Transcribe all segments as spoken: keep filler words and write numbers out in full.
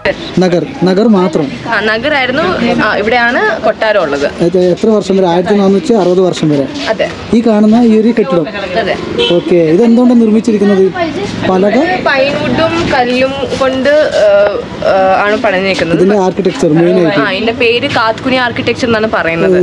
നഗർ നഗർ മാത്രം നഗറായിരുന്നു. ഇവിടെയാണ് കൊട്ടാരം ഉള്ളത്. എത്ര വർഷം വരെ? ആയിരത്തി നാനൂറ്റി അറുപത് വർഷം വരെ. അതെ. ഈ കാണുന്ന ഈ ഒരു കെട്ടിടം. അതെ. ഓക്കെ, ഇത് എന്തുകൊണ്ടാണ് നിർമ്മിച്ചിരിക്കുന്നത്? പലക പൈൻവുഡും കല്ലും കൊണ്ട് ആണ് പണിഞ്ഞിരിക്കുന്നത്. ഇതിന്റെ ആർക്കിടെക്ചർ മെയിൻ ആയിട്ട് ഇതിന്റെ പേര് കാത്കുനി ആർക്കിടെക്ചർ എന്നാണ് പറയുന്നത്.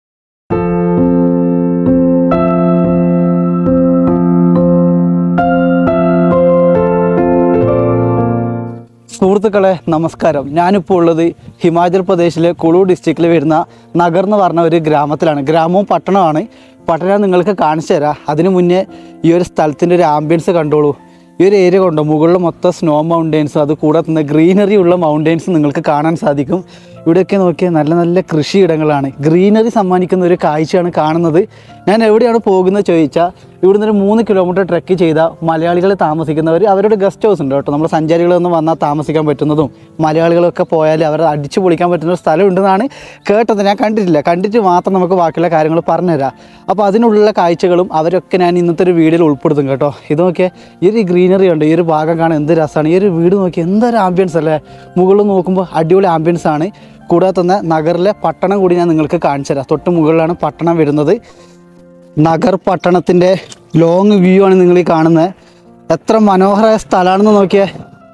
സുഹൃത്തുക്കളെ നമസ്കാരം. ഞാനിപ്പോൾ ഉള്ളത് ഹിമാചൽ പ്രദേശിലെ കുളു ഡിസ്ട്രിക്റ്റിൽ വരുന്ന നഗർ എന്ന് പറഞ്ഞ ഒരു ഗ്രാമത്തിലാണ്. ഗ്രാമവും പട്ടണമാണ്. പട്ടണം നിങ്ങൾക്ക് കാണിച്ചു തരാം. അതിനു മുന്നേ ഈ ഒരു സ്ഥലത്തിൻ്റെ ഒരു ആംബിയൻസ് കണ്ടോളൂ. ഈ ഒരു ഏരിയ കൊണ്ടോ മുകളിൽ മൊത്തം സ്നോ മൗണ്ടെയ്ൻസ്, അത് കൂടാതെ തന്നെ ഗ്രീനറി ഉള്ള മൗണ്ടെയ്ൻസ് നിങ്ങൾക്ക് കാണാൻ സാധിക്കും. ഇവിടെയൊക്കെ നോക്കിയാൽ നല്ല നല്ല കൃഷിയിടങ്ങളാണ്. ഗ്രീനറി സമ്മാനിക്കുന്ന ഒരു കാഴ്ചയാണ് കാണുന്നത്. ഞാൻ എവിടെയാണ് പോകുന്നത് ചോദിച്ചാൽ ഇവിടുന്ന് ഒരു മൂന്ന് കിലോമീറ്റർ ട്രെക്ക് ചെയ്ത മലയാളികൾ താമസിക്കുന്നവർ, അവരുടെ ഗസ്റ്റ് ഹൗസ് ഉണ്ട് കേട്ടോ. നമ്മൾ സഞ്ചാരികളൊന്നും വന്നാൽ താമസിക്കാൻ പറ്റുന്നതും മലയാളികളൊക്കെ പോയാൽ അവരെ അടിച്ചു പൊളിക്കാൻ പറ്റുന്ന ഒരു സ്ഥലം ഉണ്ടെന്നാണ് കേട്ടത്. ഞാൻ കണ്ടിട്ടില്ല. കണ്ടിട്ട് മാത്രം നമുക്ക് ബാക്കിയുള്ള കാര്യങ്ങൾ പറഞ്ഞുതരാം. അപ്പോൾ അതിനുള്ള കാഴ്ചകളും അവരൊക്കെ ഞാൻ ഇന്നത്തെ ഒരു വീഡിയോയിൽ ഉൾപ്പെടുത്തും കേട്ടോ. ഇത് നോക്കിയാൽ ഈ ഒരു ഗ്രീനറി ഉണ്ട്. ഈ ഒരു ഭാഗം കാണാൻ എന്ത് രസമാണ്. ഈ ഒരു വീട് നോക്കിയാൽ എന്തൊരു ആംബിയൻസ് അല്ലേ. മുകളിൽ നോക്കുമ്പോൾ അടിപൊളി ആംബിയൻസ് ആണ്. കൂടാതെ തന്നെ നഗറിലെ പട്ടണം കൂടി ഞാൻ നിങ്ങൾക്ക് കാണിച്ചു തരാം. തൊട്ട് മുകളിലാണ് പട്ടണം വരുന്നത്. നഗർ പട്ടണത്തിൻ്റെ ലോങ് വ്യൂ ആണ് നിങ്ങൾ ഈ കാണുന്നത്. എത്ര മനോഹരമായ സ്ഥലമാണെന്ന് നോക്കിയേ.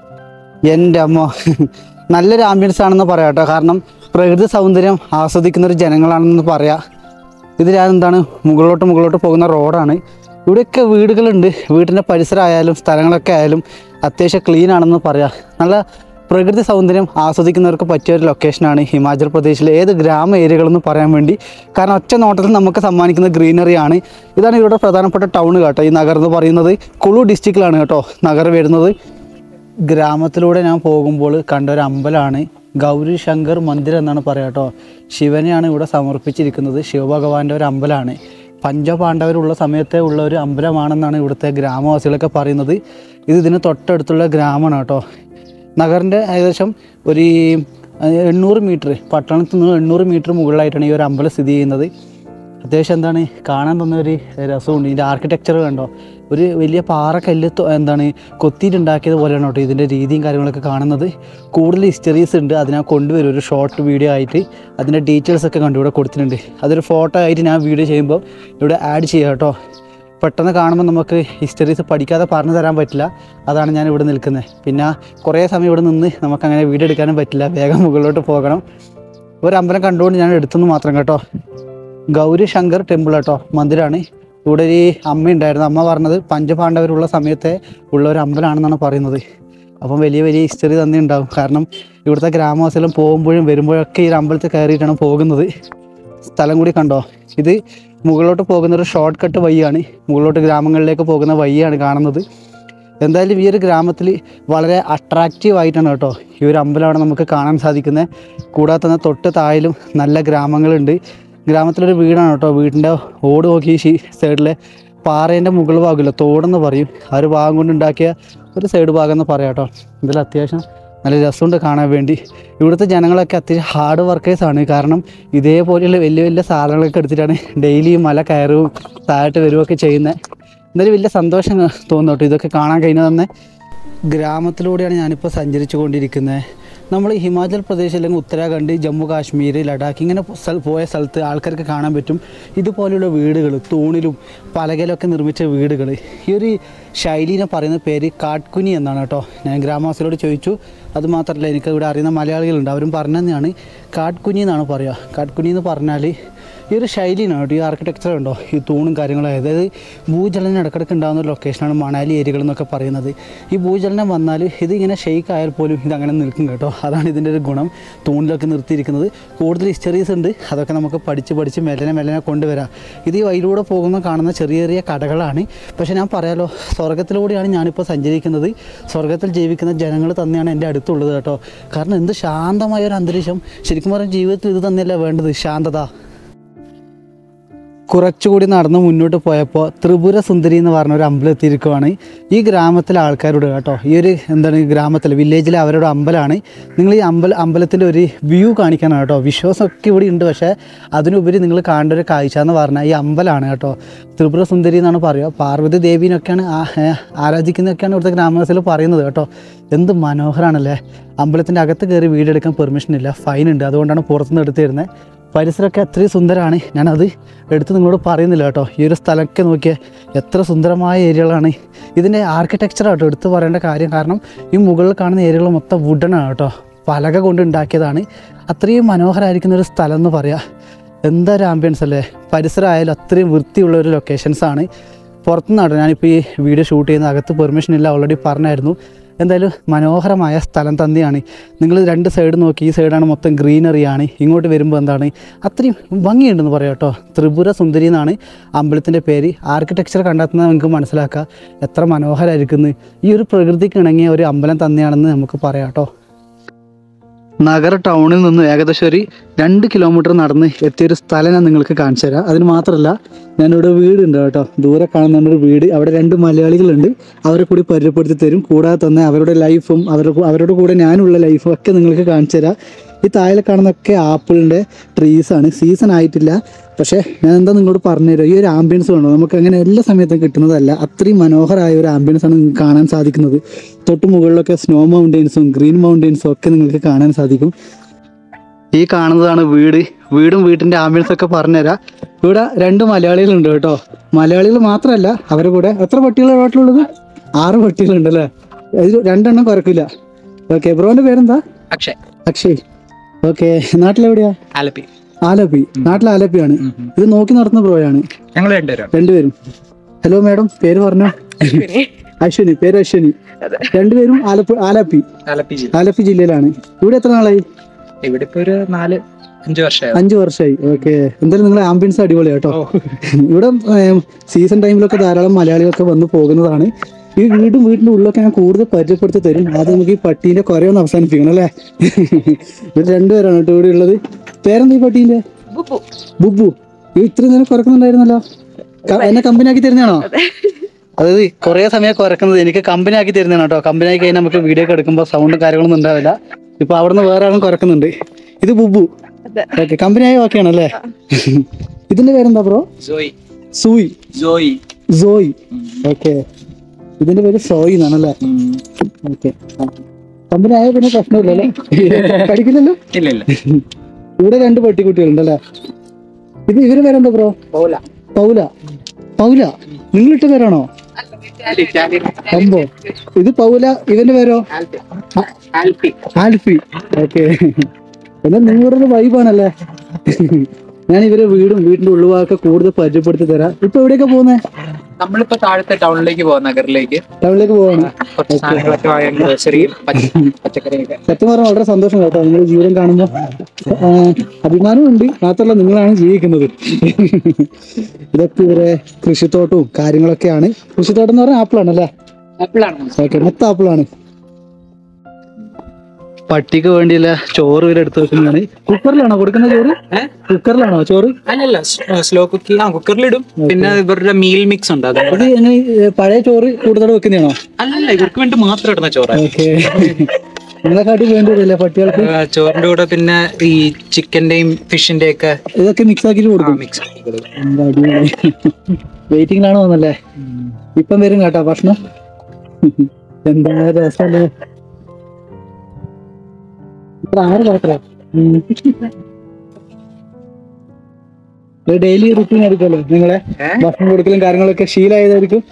എൻ്റെ അമ്മ, നല്ലൊരു ആംബിയൻസ് ആണെന്ന് പറയാം കേട്ടോ. കാരണം പ്രകൃതി സൗന്ദര്യം ആസ്വദിക്കുന്നൊരു ജനങ്ങളാണെന്ന് പറയാം. ഇത് ഞാൻ എന്താണ് മുകളിലോട്ട് മുകളിലോട്ട് പോകുന്ന റോഡാണ്. ഇവിടെയൊക്കെ വീടുകളുണ്ട്. വീടിൻ്റെ പരിസരമായാലും സ്ഥലങ്ങളൊക്കെ ആയാലും അത്യാവശ്യം ക്ലീൻ ആണെന്ന് പറയാം. നല്ല പ്രകൃതി സൗന്ദര്യം ആസ്വദിക്കുന്നവർക്ക് പറ്റിയ ഒരു ലൊക്കേഷനാണ് ഹിമാചൽ പ്രദേശിലെ ഏത് ഗ്രാമ ഏരിയകളെന്ന് പറയാൻ വേണ്ടി. കാരണം ഒറ്റ നോട്ടത്തിൽ നമുക്ക് സമ്മാനിക്കുന്ന ഗ്രീനറിയാണ്. ഇതാണ് ഇവിടെ പ്രധാനപ്പെട്ട ടൗൺ കേട്ടോ. ഈ നഗർ എന്ന് പറയുന്നത് കുളു ഡിസ്ട്രിക്റ്റിലാണ് കേട്ടോ നഗർ വരുന്നത്. ഗ്രാമത്തിലൂടെ ഞാൻ പോകുമ്പോൾ കണ്ട ഒരു അമ്പലമാണ് ഗൗരി ശങ്കർ മന്ദിർ എന്നാണ് പറയുക കേട്ടോ. ശിവനെയാണ് ഇവിടെ സമർപ്പിച്ചിരിക്കുന്നത്. ശിവഭഗവാന്റെ ഒരു അമ്പലമാണ്. പഞ്ചപാണ്ഡവരുള്ള സമയത്തെ ഉള്ള ഒരു അമ്പലമാണെന്നാണ് ഇവിടുത്തെ ഗ്രാമവാസികളൊക്കെ പറയുന്നത്. ഇത് ഇതിന് തൊട്ടടുത്തുള്ള ഗ്രാമമാണ് കേട്ടോ. നഗറിൻ്റെ ഏകദേശം ഒരു എണ്ണൂറ് മീറ്റർ, പട്ടണത്തിൽ നിന്ന് എണ്ണൂറ് മീറ്റർ മുകളിലായിട്ടാണ് ഈ ഒരു അമ്പലം സ്ഥിതി ചെയ്യുന്നത്. അത്യാവശ്യം എന്താണ് കാണാൻ തോന്നുന്ന ഒരു രസമുണ്ട്. ഇതിൻ്റെ ആർക്കിടെക്ചർ കണ്ടോ. ഒരു വലിയ പാറക്കല്ല് എന്താണ് കൊത്തിയിട്ടുണ്ടാക്കിയത് പോലെയാണ് കേട്ടോ ഇതിൻ്റെ രീതിയും കാര്യങ്ങളൊക്കെ കാണുന്നത്. കൂടുതൽ ഹിസ്റ്ററീസ് ഉണ്ട്. അത് ഞാൻ കൊണ്ടുവരും ഒരു ഷോർട്ട് വീഡിയോ ആയിട്ട്. അതിൻ്റെ ഡീറ്റെയിൽസൊക്കെ കണ്ടു ഇവിടെ കൊടുത്തിട്ടുണ്ട്. അതൊരു ഫോട്ടോ ആയിട്ട് ഞാൻ വീഡിയോ ചെയ്യുമ്പോൾ ഇവിടെ ആഡ് ചെയ്യാം കേട്ടോ. പെട്ടെന്ന് കാണുമ്പോൾ നമുക്ക് ഹിസ്റ്ററീസ് പഠിക്കാതെ പറഞ്ഞു തരാൻ പറ്റില്ല. അതാണ് ഞാൻ ഇവിടെ നിൽക്കുന്നത്. പിന്നെ കുറേ സമയം ഇവിടെ നിന്ന് നമുക്കങ്ങനെ വീഡിയോ എടുക്കാനും പറ്റില്ല. വേഗം മുകളിലോട്ട് പോകണം. ഒരു അമ്പലം കണ്ടുകൊണ്ട് ഞാൻ എടുത്തെന്ന് മാത്രം കേട്ടോ. ഗൗരി ശങ്കർ ടെമ്പിൾ കേട്ടോ, മന്ദിരമാണ്. ഇവിടെ ഒരു അമ്മ ഉണ്ടായിരുന്നു. അമ്മ പറഞ്ഞത് പഞ്ചപാണ്ഡവരുള്ള സമയത്തെ ഉള്ള ഒരു അമ്പലമാണെന്നാണ് പറയുന്നത്. അപ്പം വലിയ വലിയ ഹിസ്റ്ററി തന്നെ ഉണ്ടാകും. കാരണം ഇവിടുത്തെ ഗ്രാമവാസികളും പോകുമ്പോഴും വരുമ്പോഴൊക്കെ ഈ ഒരു അമ്പലത്തിൽ കയറിയിട്ടാണ് പോകുന്നത്. സ്ഥലം കൂടി കണ്ടോ. ഇത് മുകളിലോട്ട് പോകുന്നൊരു ഷോർട്ട് കട്ട് വഴിയാണ്. മുകളിലോട്ട് ഗ്രാമങ്ങളിലേക്ക് പോകുന്ന വഴിയാണ് കാണുന്നത്. എന്തായാലും ഈ ഒരു ഗ്രാമത്തിൽ വളരെ അട്രാക്റ്റീവ് ആയിട്ടാണ് കേട്ടോ ഈ ഒരു അമ്പലമാണ് നമുക്ക് കാണാൻ സാധിക്കുന്നത്. കൂടാതെ തന്നെ തൊട്ട് താഴിലും നല്ല ഗ്രാമങ്ങളുണ്ട്. ഗ്രാമത്തിലൊരു വീടാണ് കേട്ടോ. വീടിൻ്റെ ഓട് നോക്കി ഈ സൈഡിലെ പാറേൻ്റെ മുകൾ ഭാഗമില്ല, തോടെന്ന് പറയും. ആ ഒരു ഭാഗം കൊണ്ട് ഉണ്ടാക്കിയ ഒരു സൈഡ് ഭാഗം എന്ന് പറയാം കേട്ടോ. ഇതിൽ അത്യാവശ്യം നല്ല രസമുണ്ട് കാണാൻ വേണ്ടി. ഇവിടുത്തെ ജനങ്ങളൊക്കെ അത്യാവശ്യം ഹാർഡ് വർക്കേഴ്സാണ്. കാരണം ഇതേപോലെയുള്ള വലിയ വലിയ സാധനങ്ങളൊക്കെ എടുത്തിട്ടാണ് ഡെയിലി മല കയറുകയും താഴോട്ട് വരികയൊക്കെ ചെയ്യുന്നത്. എന്തായാലും വലിയ സന്തോഷം തോന്നും കേട്ടോ ഇതൊക്കെ കാണാൻ കഴിഞ്ഞത് തന്നെ. ഗ്രാമത്തിലൂടെയാണ് ഞാനിപ്പോൾ സഞ്ചരിച്ചു കൊണ്ടിരിക്കുന്നത്. നമ്മൾ ഹിമാചൽ പ്രദേശ് അല്ലെങ്കിൽ ഉത്തരാഖണ്ഡ്, ജമ്മു കാശ്മീർ, ലഡാക്ക് ഇങ്ങനെ പോയ സ്ഥലത്ത് ആൾക്കാർക്ക് കാണാൻ പറ്റും ഇതുപോലെയുള്ള വീടുകൾ, തൂണിലും പലകയിലൊക്കെ നിർമ്മിച്ച വീടുകൾ. ഈ ഒരു ശൈലിനെ പറയുന്ന പേര് കാട്കുനി എന്നാണ് കേട്ടോ. ഞാൻ ഗ്രാമവാസികളോട് ചോദിച്ചു. അതുമാത്രമല്ല, എനിക്ക് ഇവിടെ അറിയുന്ന മലയാളികളുണ്ട്. അവരും പറഞ്ഞു തന്നെയാണ് കാട്കുനി എന്നാണ് പറയുക. കാട്കുനി എന്ന് പറഞ്ഞാൽ ഈ ഒരു ശൈലിയാണ് കേട്ടോ. ഈ ആർക്കിടെക്ചർ ഉണ്ടോ, ഈ തൂണും കാര്യങ്ങളും. അതായത് ഭൂചലനം ഇടക്കിടക്ക് ഉണ്ടാകുന്ന ഒരു ലൊക്കേഷനാണ് മണാലി ഏരിയകൾ എന്നൊക്കെ പറയുന്നത്. ഈ ഭൂചലനം വന്നാൽ ഇതിങ്ങനെ ഷെയ്ക്ക് ആയാൽ പോലും ഇതങ്ങനെ നിൽക്കും കേട്ടോ. അതാണ് ഇതിൻ്റെ ഒരു ഗുണം. തൂണിലൊക്കെ നിർത്തിയിരിക്കുന്നത്. കൂടുതൽ ഹിസ്റ്ററീസ് ഉണ്ട്. അതൊക്കെ നമുക്ക് പഠിച്ച് പഠിച്ച് മെല്ലനെ മെല്ലനെ കൊണ്ടുവരാം. ഇത് ഈ വഴിയിലൂടെ പോകുമ്പോൾ കാണുന്ന ചെറിയ ചെറിയ കടകളാണ്. പക്ഷേ ഞാൻ പറയാലോ, സ്വർഗത്തിലൂടെയാണ് ഞാനിപ്പോൾ സഞ്ചരിക്കുന്നത്. സ്വർഗത്തിൽ ജീവിക്കുന്ന ജനങ്ങൾ തന്നെയാണ് എൻ്റെ അടുത്തുള്ളത് കേട്ടോ. കാരണം എന്ത് ശാന്തമായ ഒരു അന്തരീക്ഷം. ശരിക്കും പറഞ്ഞാൽ ജീവിതത്തിൽ ഇത് തന്നെയല്ല വേണ്ടത്, ശാന്തത. കുറച്ചുകൂടി നടന്ന് മുന്നോട്ട് പോയപ്പോൾ ത്രിപുര സുന്ദരി എന്ന് പറഞ്ഞ ഒരു അമ്പലം എത്തിയിരിക്കുവാണ്. ഈ ഗ്രാമത്തിലെ ആൾക്കാരോട് കേട്ടോ, ഈ ഒരു എന്താണ് ഗ്രാമത്തിലെ വില്ലേജിലെ അവരുടെ അമ്പലമാണ്. നിങ്ങൾ ഈ അമ്പല അമ്പലത്തിൻ്റെ ഒരു വ്യൂ കാണിക്കാനാണ് കേട്ടോ. വിശ്വാസമൊക്കെ ഇവിടെ ഉണ്ട്, പക്ഷേ അതിനുപരി നിങ്ങൾ കാണേണ്ട ഒരു കാഴ്ച എന്ന് പറഞ്ഞാൽ ഈ അമ്പലമാണ് കേട്ടോ. ത്രിപുര സുന്ദരി എന്നാണ് പറയുക. പാർവതി ദേവീനൊക്കെയാണ് ആരാധിക്കുന്നതൊക്കെയാണ് ഇവിടുത്തെ ഗ്രാമവാസികൾ പറയുന്നത് കേട്ടോ. എന്ത് മനോഹരമാണല്ലേ. അമ്പലത്തിൻ്റെ അകത്ത് കയറി വീടെടുക്കാൻ പെർമിഷൻ ഇല്ല, ഫൈൻ ഉണ്ട്. അതുകൊണ്ടാണ് പുറത്തുനിന്ന് എടുത്തു തരുന്നത്. പരിസരമൊക്കെ അത്രയും സുന്ദരമാണ്. ഞാനത് എടുത്ത് നിങ്ങളോട് പറയുന്നില്ല കേട്ടോ. ഈ ഒരു സ്ഥലമൊക്കെ നോക്കിയാൽ എത്ര സുന്ദരമായ ഏരിയകളാണ്. ഇതിൻ്റെ ആർക്കിടെക്ചർ കേട്ടോ എടുത്ത് പറയേണ്ട കാര്യം. കാരണം ഈ മുകളിൽ കാണുന്ന ഏരിയകൾ മൊത്തം വുഡനാണ് കേട്ടോ, പലക കൊണ്ട് ഉണ്ടാക്കിയതാണ്. അത്രയും മനോഹരമായിരിക്കുന്ന ഒരു സ്ഥലം എന്ന് പറയാം. എന്താ ഒരു ആംബിയൻസ് അല്ലേ. പരിസരമായാലും അത്രയും വൃത്തിയുള്ള ഒരു ലൊക്കേഷൻസാണ്. പുറത്തുനിന്നാണ് ഞാനിപ്പോൾ ഈ വീഡിയോ ഷൂട്ട് ചെയ്യുന്നത്. അകത്ത് പെർമിഷൻ ഇല്ല, ഓൾറെഡി പറഞ്ഞായിരുന്നു. എന്തായാലും മനോഹരമായ സ്ഥലം തന്നെയാണ്. നിങ്ങൾ രണ്ട് സൈഡ് നോക്കി, ഈ സൈഡാണ് മൊത്തം ഗ്രീനറിയാണ്. ഇങ്ങോട്ട് വരുമ്പോൾ എന്താണ് അത്രയും ഭംഗിയുണ്ടെന്ന് പറയാം കേട്ടോ. ത്രിപുര സുന്ദരി എന്നാണ് അമ്പലത്തിൻ്റെ പേര്. ആർക്കിടെക്ചർ കണ്ടെത്തുന്നത് നിങ്ങൾക്ക് മനസ്സിലാക്കുക എത്ര മനോഹരമായിരിക്കുന്നു. ഈ ഒരു പ്രകൃതിക്ക് ഇണങ്ങിയ ഒരു അമ്പലം തന്നെയാണെന്ന് നമുക്ക് പറയാം കേട്ടോ. നഗര ടൗണിൽ നിന്ന് ഏകദേശം ഒരു രണ്ട് കിലോമീറ്റർ നടന്ന് എത്തിയൊരു സ്ഥലം ഞാൻ നിങ്ങൾക്ക് കാണിച്ചു തരാം. അതിന് മാത്രമല്ല, ഞാനിവിടെ വീടുണ്ട് കേട്ടോ. ദൂരെ കാണുന്ന ഒരു വീട്, അവിടെ രണ്ട് മലയാളികളുണ്ട്. അവരെ കൂടി പരിചയപ്പെടുത്തി തരും. കൂടാതെ തന്നെ അവരുടെ ലൈഫും അവരുടെ അവരുടെ കൂടെ ഞാനുള്ള ലൈഫും ഒക്കെ നിങ്ങൾക്ക് കാണിച്ചു തരാം. ഈ താഴെ കാണുന്നതൊക്കെ ആപ്പിളിൻ്റെ ട്രീസാണ്. സീസൺ ആയിട്ടില്ല, പക്ഷേ ഞാൻ എന്താ നിങ്ങളോട് പറഞ്ഞുതരാം. ഈ ഒരു ആംബിയൻസ് വേണോ, നമുക്ക് അങ്ങനെ എല്ലാ സമയത്തും കിട്ടുന്നതല്ല. അത്രയും മനോഹരമായ ഒരു ആംബിയൻസ് ആണ് നിങ്ങൾക്ക് കാണാൻ സാധിക്കുന്നത്. തൊട്ട് മുകളിലൊക്കെ സ്നോ മൗണ്ടെയ്ൻസും ഗ്രീൻ മൗണ്ടെയ്ൻസും ഒക്കെ നിങ്ങൾക്ക് കാണാൻ സാധിക്കും. ഈ കാണുന്നതാണ് വീട്. വീടും വീട്ടിൻ്റെ ആംബിയൻസ് ഒക്കെ പറഞ്ഞുതരാം. ഇവിടെ രണ്ട് മലയാളികളുണ്ട് കേട്ടോ. മലയാളികൾ മാത്രമല്ല, അവരുടെ കൂടെ എത്ര പട്ടികളാണ് വീട്ടിലുള്ളത്? ആറ് പട്ടികളുണ്ടല്ലേ. ഇത് രണ്ടെണ്ണം കുറക്കില്ല. ഓക്കെ, ബ്രോന്റെ പേരെന്താ? അക്ഷയ്. അക്ഷയ്. ഓക്കെ, നാട്ടിലെവിടെയാ? ആലപ്പി. ആലപ്പി. നാട്ടിലെ ആലപ്പിയാണ്. ഇത് നോക്കി നടത്തുന്ന ബ്രോയാണ്. ഞങ്ങൾ രണ്ടുപേരും രണ്ടുപേരും. ഹലോ മാഡം, പേര് പറഞ്ഞോ? അശ്വിനി. പേര് അശ്വിനി. രണ്ടുപേരും ആലപ്പി ആലപ്പി ആലപ്പി ജില്ല. ആലപ്പി ജില്ലയിലാണ്. ഇവിടെ എത്ര നാളായി? ഇവിടെ ഇപ്പൊ ഒരു നാല് അഞ്ചു വർഷമായി. അഞ്ചു വർഷമായി. ഓക്കെ, എന്തായാലും നിങ്ങളെ ആംബിയൻസ് അടിപൊളിയാ കേട്ടോ. ഇവിടെ സീസൺ ടൈമിലൊക്കെ ധാരാളം മലയാളികളൊക്കെ വന്ന് പോകുന്നതാണ്. ഈ വീടും വീടിന്റെ ഉള്ളൊക്കെ ഞാൻ കൂടുതൽ പരിചയപ്പെടുത്തി തരും. ആദ്യം നമുക്ക് ഈ പട്ടീന്റെ കുറയൊന്ന് അവസാനിപ്പിക്കണം അല്ലേ. ഇവർ രണ്ടുപേരാണ് കേട്ടോ ഇവിടെ ഉള്ളത്. പേരെന്താ ഈ പട്ടീന്റെ? ബുബു. ഇത് ഇത്രയും നേരം കുറക്കുന്നുണ്ടായിരുന്നല്ലോ. എന്നെ കമ്പനി ആക്കി തരുന്നതാണോ? അതായത് കുറെ സമയം കുറക്കുന്നത് എനിക്ക് കമ്പനി ആക്കി തരുന്നതാണ് കേട്ടോ. കമ്പനി ആക്കി കഴിഞ്ഞാൽ നമുക്ക് വീഡിയോ ഒക്കെ എടുക്കുമ്പോൾ സൗണ്ടും കാര്യങ്ങളൊന്നും ഉണ്ടാവില്ല. ഇപ്പൊ അവിടുന്ന് വേറെ ആളും കുറക്കുന്നുണ്ട്. ഇത് ബുബു. ഓക്കെ, കമ്പനി ആയി ഓക്കെ ആണല്ലേ. ഇതിന്റെ പേരെന്താ ബ്രോ? സോയി. സൂയി. സോയി. സോയി. ഓക്കെ, ഇതിന്റെ പേര് സോയി എന്നാണല്ലേ. ഓക്കെ, കമ്പനി ആയ പിന്നെ പ്രശ്നമില്ലല്ലേ, പഠിക്കില്ലല്ലോ. ഇല്ല ഇല്ല. ഇവിടെ രണ്ട് പട്ടിക്കുട്ടികളുണ്ടല്ലേ. ഇത് ഇവരുടെ പേരെന്താ ബ്രോ? പൗല. പൗല. പൗല നിങ്ങളിട്ട പേരാണോ? സംഭവം. ഇത് പൗല. ഇവന്റെ പേരോ? ആൽഫി. ഓക്കെ, എന്നാൽ നിങ്ങളുടെ വൈബാണല്ലേ. ഞാൻ ഇവരെ വീടും വീടിന്റെ ഉള്ളുവാക്കെ കൂടുതൽ പരിചയപ്പെടുത്തി തരാം. ഇപ്പൊ എവിടെയൊക്കെ പോകുന്നേ? നമ്മളിപ്പോ താഴത്തെ ടൗണിലേക്ക് പോവാം, നഗറിലേക്ക്. ടൗണിലേക്ക് പോവാണ്. സത്യം പറഞ്ഞാൽ വളരെ സന്തോഷം കേട്ടോ നിങ്ങൾ ജീവിതം കാണുമ്പോ. അഭിമാനവും ഉണ്ട്, മാത്രമല്ല നിങ്ങളാണ് ജീവിക്കുന്നത്. ഇതൊക്കെ ഇവരെ കൃഷിത്തോട്ടവും കാര്യങ്ങളൊക്കെയാണ്. കൃഷിത്തോട്ടം എന്ന് പറഞ്ഞാൽ ആപ്പിളാണ് അല്ലേ? ആപ്പിളാണ്. ഓക്കെ, മൊത്തം ആപ്പിളാണ്. പട്ടിക്ക് വേണ്ടിയില്ല ചോറ് ഇവരെ എടുത്ത് വെക്കുന്നതാണ്. കുക്കറിലാണോ കൊടുക്കുന്ന ചോറ്? കുക്കറിലാണോ ചോറ്? അല്ലല്ല, സ്ലോ കുക്കി. ആ, കുക്കറിലിടും. പിന്നെ ഇവരുടെ മീൽ മിക്സ് ഉണ്ട്. അത് എങ്ങനെ പഴയ ചോറ് കൂടുതൽ വെക്കുന്നതാണോ? അല്ലല്ല, ഇവർക്ക് വേണ്ടി മാത്രം ഇടുന്ന ചോറ്. ഓക്കെ, നിങ്ങളെ കാട്ടി വേണ്ടിയതല്ലേ പട്ടികൾക്ക്? ചോറിന്റെ കൂടെ പിന്നെ ഈ ചിക്കന്റെയും ഫിഷിന്റെയും ഒക്കെ ഇതൊക്കെ മിക്സ് ആക്കിട്ട് കൊടുക്കും. മിക്സ് ആക്കി കൊടുക്കും. വെയിറ്റിംഗിലാണോ വന്നല്ലേ? ഇപ്പം വരും കേട്ടോ ഭക്ഷണം. എന്താ രസല്ലേ. ഡെയിലി റുട്ടീൻ ആയിരിക്കുമല്ലോ നിങ്ങളെ ഭക്ഷണം കൊടുക്കലും കാര്യങ്ങളൊക്കെ ശീലമായതായിരിക്കും.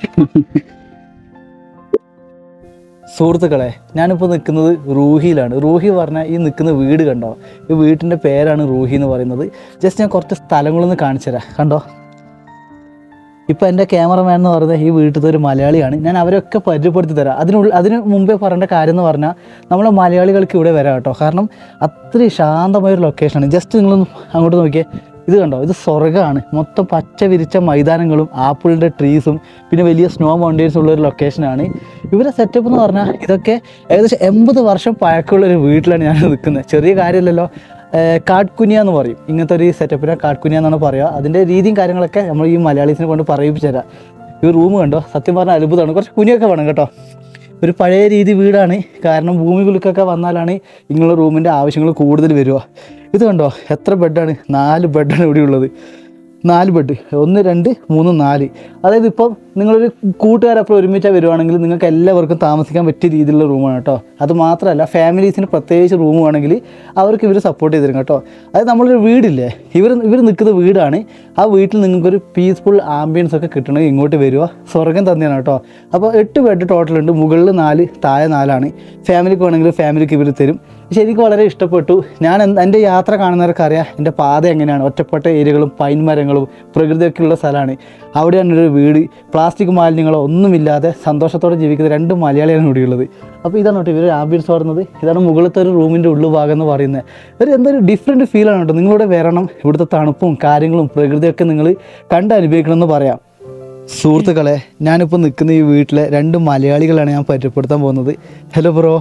സുഹൃത്തുക്കളെ, ഞാനിപ്പോൾ നിൽക്കുന്നത് റൂഹിയിലാണ്. റൂഹി പറഞ്ഞാൽ ഈ നിൽക്കുന്ന വീട് കണ്ടോ? ഈ വീട്ടിൻ്റെ പേരാണ് റൂഹി എന്ന് പറയുന്നത്. ജസ്റ്റ് ഞാൻ കുറച്ച് സ്ഥലങ്ങളൊന്ന് കാണിച്ചു തരാം. കണ്ടോ, ഇപ്പോൾ എൻ്റെ ക്യാമറമാൻ എന്ന് പറയുന്നത് ഈ വീട്ടിലത്തെ ഒരു മലയാളിയാണ്. ഞാൻ അവരൊക്കെ പരിചയപ്പെടുത്തി തരാം. അതിനുള്ള അതിന് മുമ്പേ പറയേണ്ട കാര്യം എന്ന് പറഞ്ഞാൽ നമ്മളെ മലയാളികൾക്ക് ഇവിടെ വരാം കേട്ടോ. കാരണം അത്രയും ശാന്തമായൊരു ലൊക്കേഷനാണ്. ജസ്റ്റ് നിങ്ങളൊന്ന് അങ്ങോട്ട് നോക്കിയേ. ഇത് കണ്ടോ, ഇത് സ്വർഗ്ഗമാണ്. മൊത്തം പച്ച വിരിച്ച മൈതാനങ്ങളും ആപ്പിളിൻ്റെ ട്രീസും പിന്നെ വലിയ സ്നോ മൗണ്ടെയ്ൻസും ഉള്ളൊരു ലൊക്കേഷനാണ്. ഇവരെ സെറ്റപ്പ് എന്ന് പറഞ്ഞാൽ ഇതൊക്കെ ഏകദേശം എൺപത് വർഷം പഴക്കമുള്ളൊരു വീട്ടിലാണ് ഞാൻ നിൽക്കുന്നത്. ചെറിയ കാര്യമല്ലല്ലോ. കാട്കുനിയ എന്ന് പറയും. ഇങ്ങനത്തെ ഒരു സെറ്റപ്പിനെ കാട്കുനിയ എന്നാണ് പറയുക. അതിൻ്റെ രീതിയും കാര്യങ്ങളൊക്കെ നമ്മൾ ഈ മലയാളീസിനെ കൊണ്ട് പറയിപ്പിച്ചു തരാം. ഈ റൂം കണ്ടോ, സത്യം പറഞ്ഞാൽ അത്ഭുതമാണ്. കുറച്ച് കുനിയൊക്കെ വേണം കേട്ടോ. ഒരു പഴയ രീതി വീടാണ്. കാരണം ഭൂമി കുലുക്കൊക്കെ വന്നാലാണ് ഇങ്ങനെയുള്ള റൂമിൻ്റെ ആവശ്യങ്ങൾ കൂടുതൽ വരിക. ഇത് കണ്ടോ, എത്ര ബെഡാണ്? നാല് ബെഡാണ് ഇവിടെ ഉള്ളത്. നാല് ബെഡ്, ഒന്ന് രണ്ട് മൂന്ന് നാല്. അതായത് ഇപ്പം നിങ്ങളൊരു കൂട്ടുകാരപ്പോൾ ഒരുമിച്ച് വരുവാണെങ്കിൽ നിങ്ങൾക്ക് എല്ലാവർക്കും താമസിക്കാൻ പറ്റിയ രീതിയിലുള്ള റൂമാണ് കേട്ടോ. അത് മാത്രമല്ല ഫാമിലീസിന് പ്രത്യേകിച്ച് റൂം വേണമെങ്കിൽ അവർക്ക് ഇവർ സപ്പോർട്ട് ചെയ്ത് തരും കേട്ടോ. അതായത് നമ്മളൊരു വീടില്ലേ, ഇവർ ഇവർ നിൽക്കുന്ന വീടാണ്. ആ വീട്ടിൽ നിങ്ങൾക്കൊരു പീസ്ഫുൾ ആംബിയൻസ് ഒക്കെ കിട്ടണമെങ്കിൽ ഇങ്ങോട്ട് വരിക. സ്വർഗം തന്നെയാണ് കേട്ടോ. അപ്പോൾ എട്ട് ബെഡ് ടോട്ടൽ ഉണ്ട്. മുകളിൽ നാല്, താഴെ നാലാണ്. ഫാമിലിക്ക് വേണമെങ്കിൽ ഫാമിലിക്ക് ഇവർ തരും. ശരിക്കും വളരെ ഇഷ്ടപ്പെട്ടു. ഞാൻ എൻ്റെ യാത്ര കാണുന്നവർക്ക് അറിയാം എൻ്റെ പാത എങ്ങനെയാണ്. ഒറ്റപ്പെട്ട ഏരിയകളും പൈൻ മരങ്ങളും പ്രകൃതിയൊക്കെ ഉള്ള സ്ഥലമാണ്. അവിടെയാണ് ഒരു വീട്. പ്ലാസ്റ്റിക് മാലിന്യങ്ങളോ ഒന്നുമില്ലാതെ സന്തോഷത്തോടെ ജീവിക്കുന്ന രണ്ട് മലയാളിയാണ് ഇവിടെയുള്ളത്. അപ്പോൾ ഇതാണ് കേട്ടോ ഇവർ ആംബിയൻസ് പറയുന്നത്. ഇതാണ് മുകളിലത്തെ ഒരു റൂമിൻ്റെ ഉള്ളുഭാഗം എന്ന് പറയുന്നത്. ഒരു എന്തൊരു ഡിഫറെൻറ്റ് ഫീലാണ് കേട്ടോ. നിങ്ങളിവിടെ വരണം. ഇവിടുത്തെ തണുപ്പും കാര്യങ്ങളും പ്രകൃതിയൊക്കെ നിങ്ങൾ കണ്ട് അനുഭവിക്കണമെന്ന് പറയാം. സുഹൃത്തുക്കളെ, ഞാനിപ്പോൾ നിൽക്കുന്ന ഈ വീട്ടിലെ രണ്ട് മലയാളികളാണ് ഞാൻ പരിചയപ്പെടുത്താൻ പോകുന്നത്. ഹലോ ബ്രോ,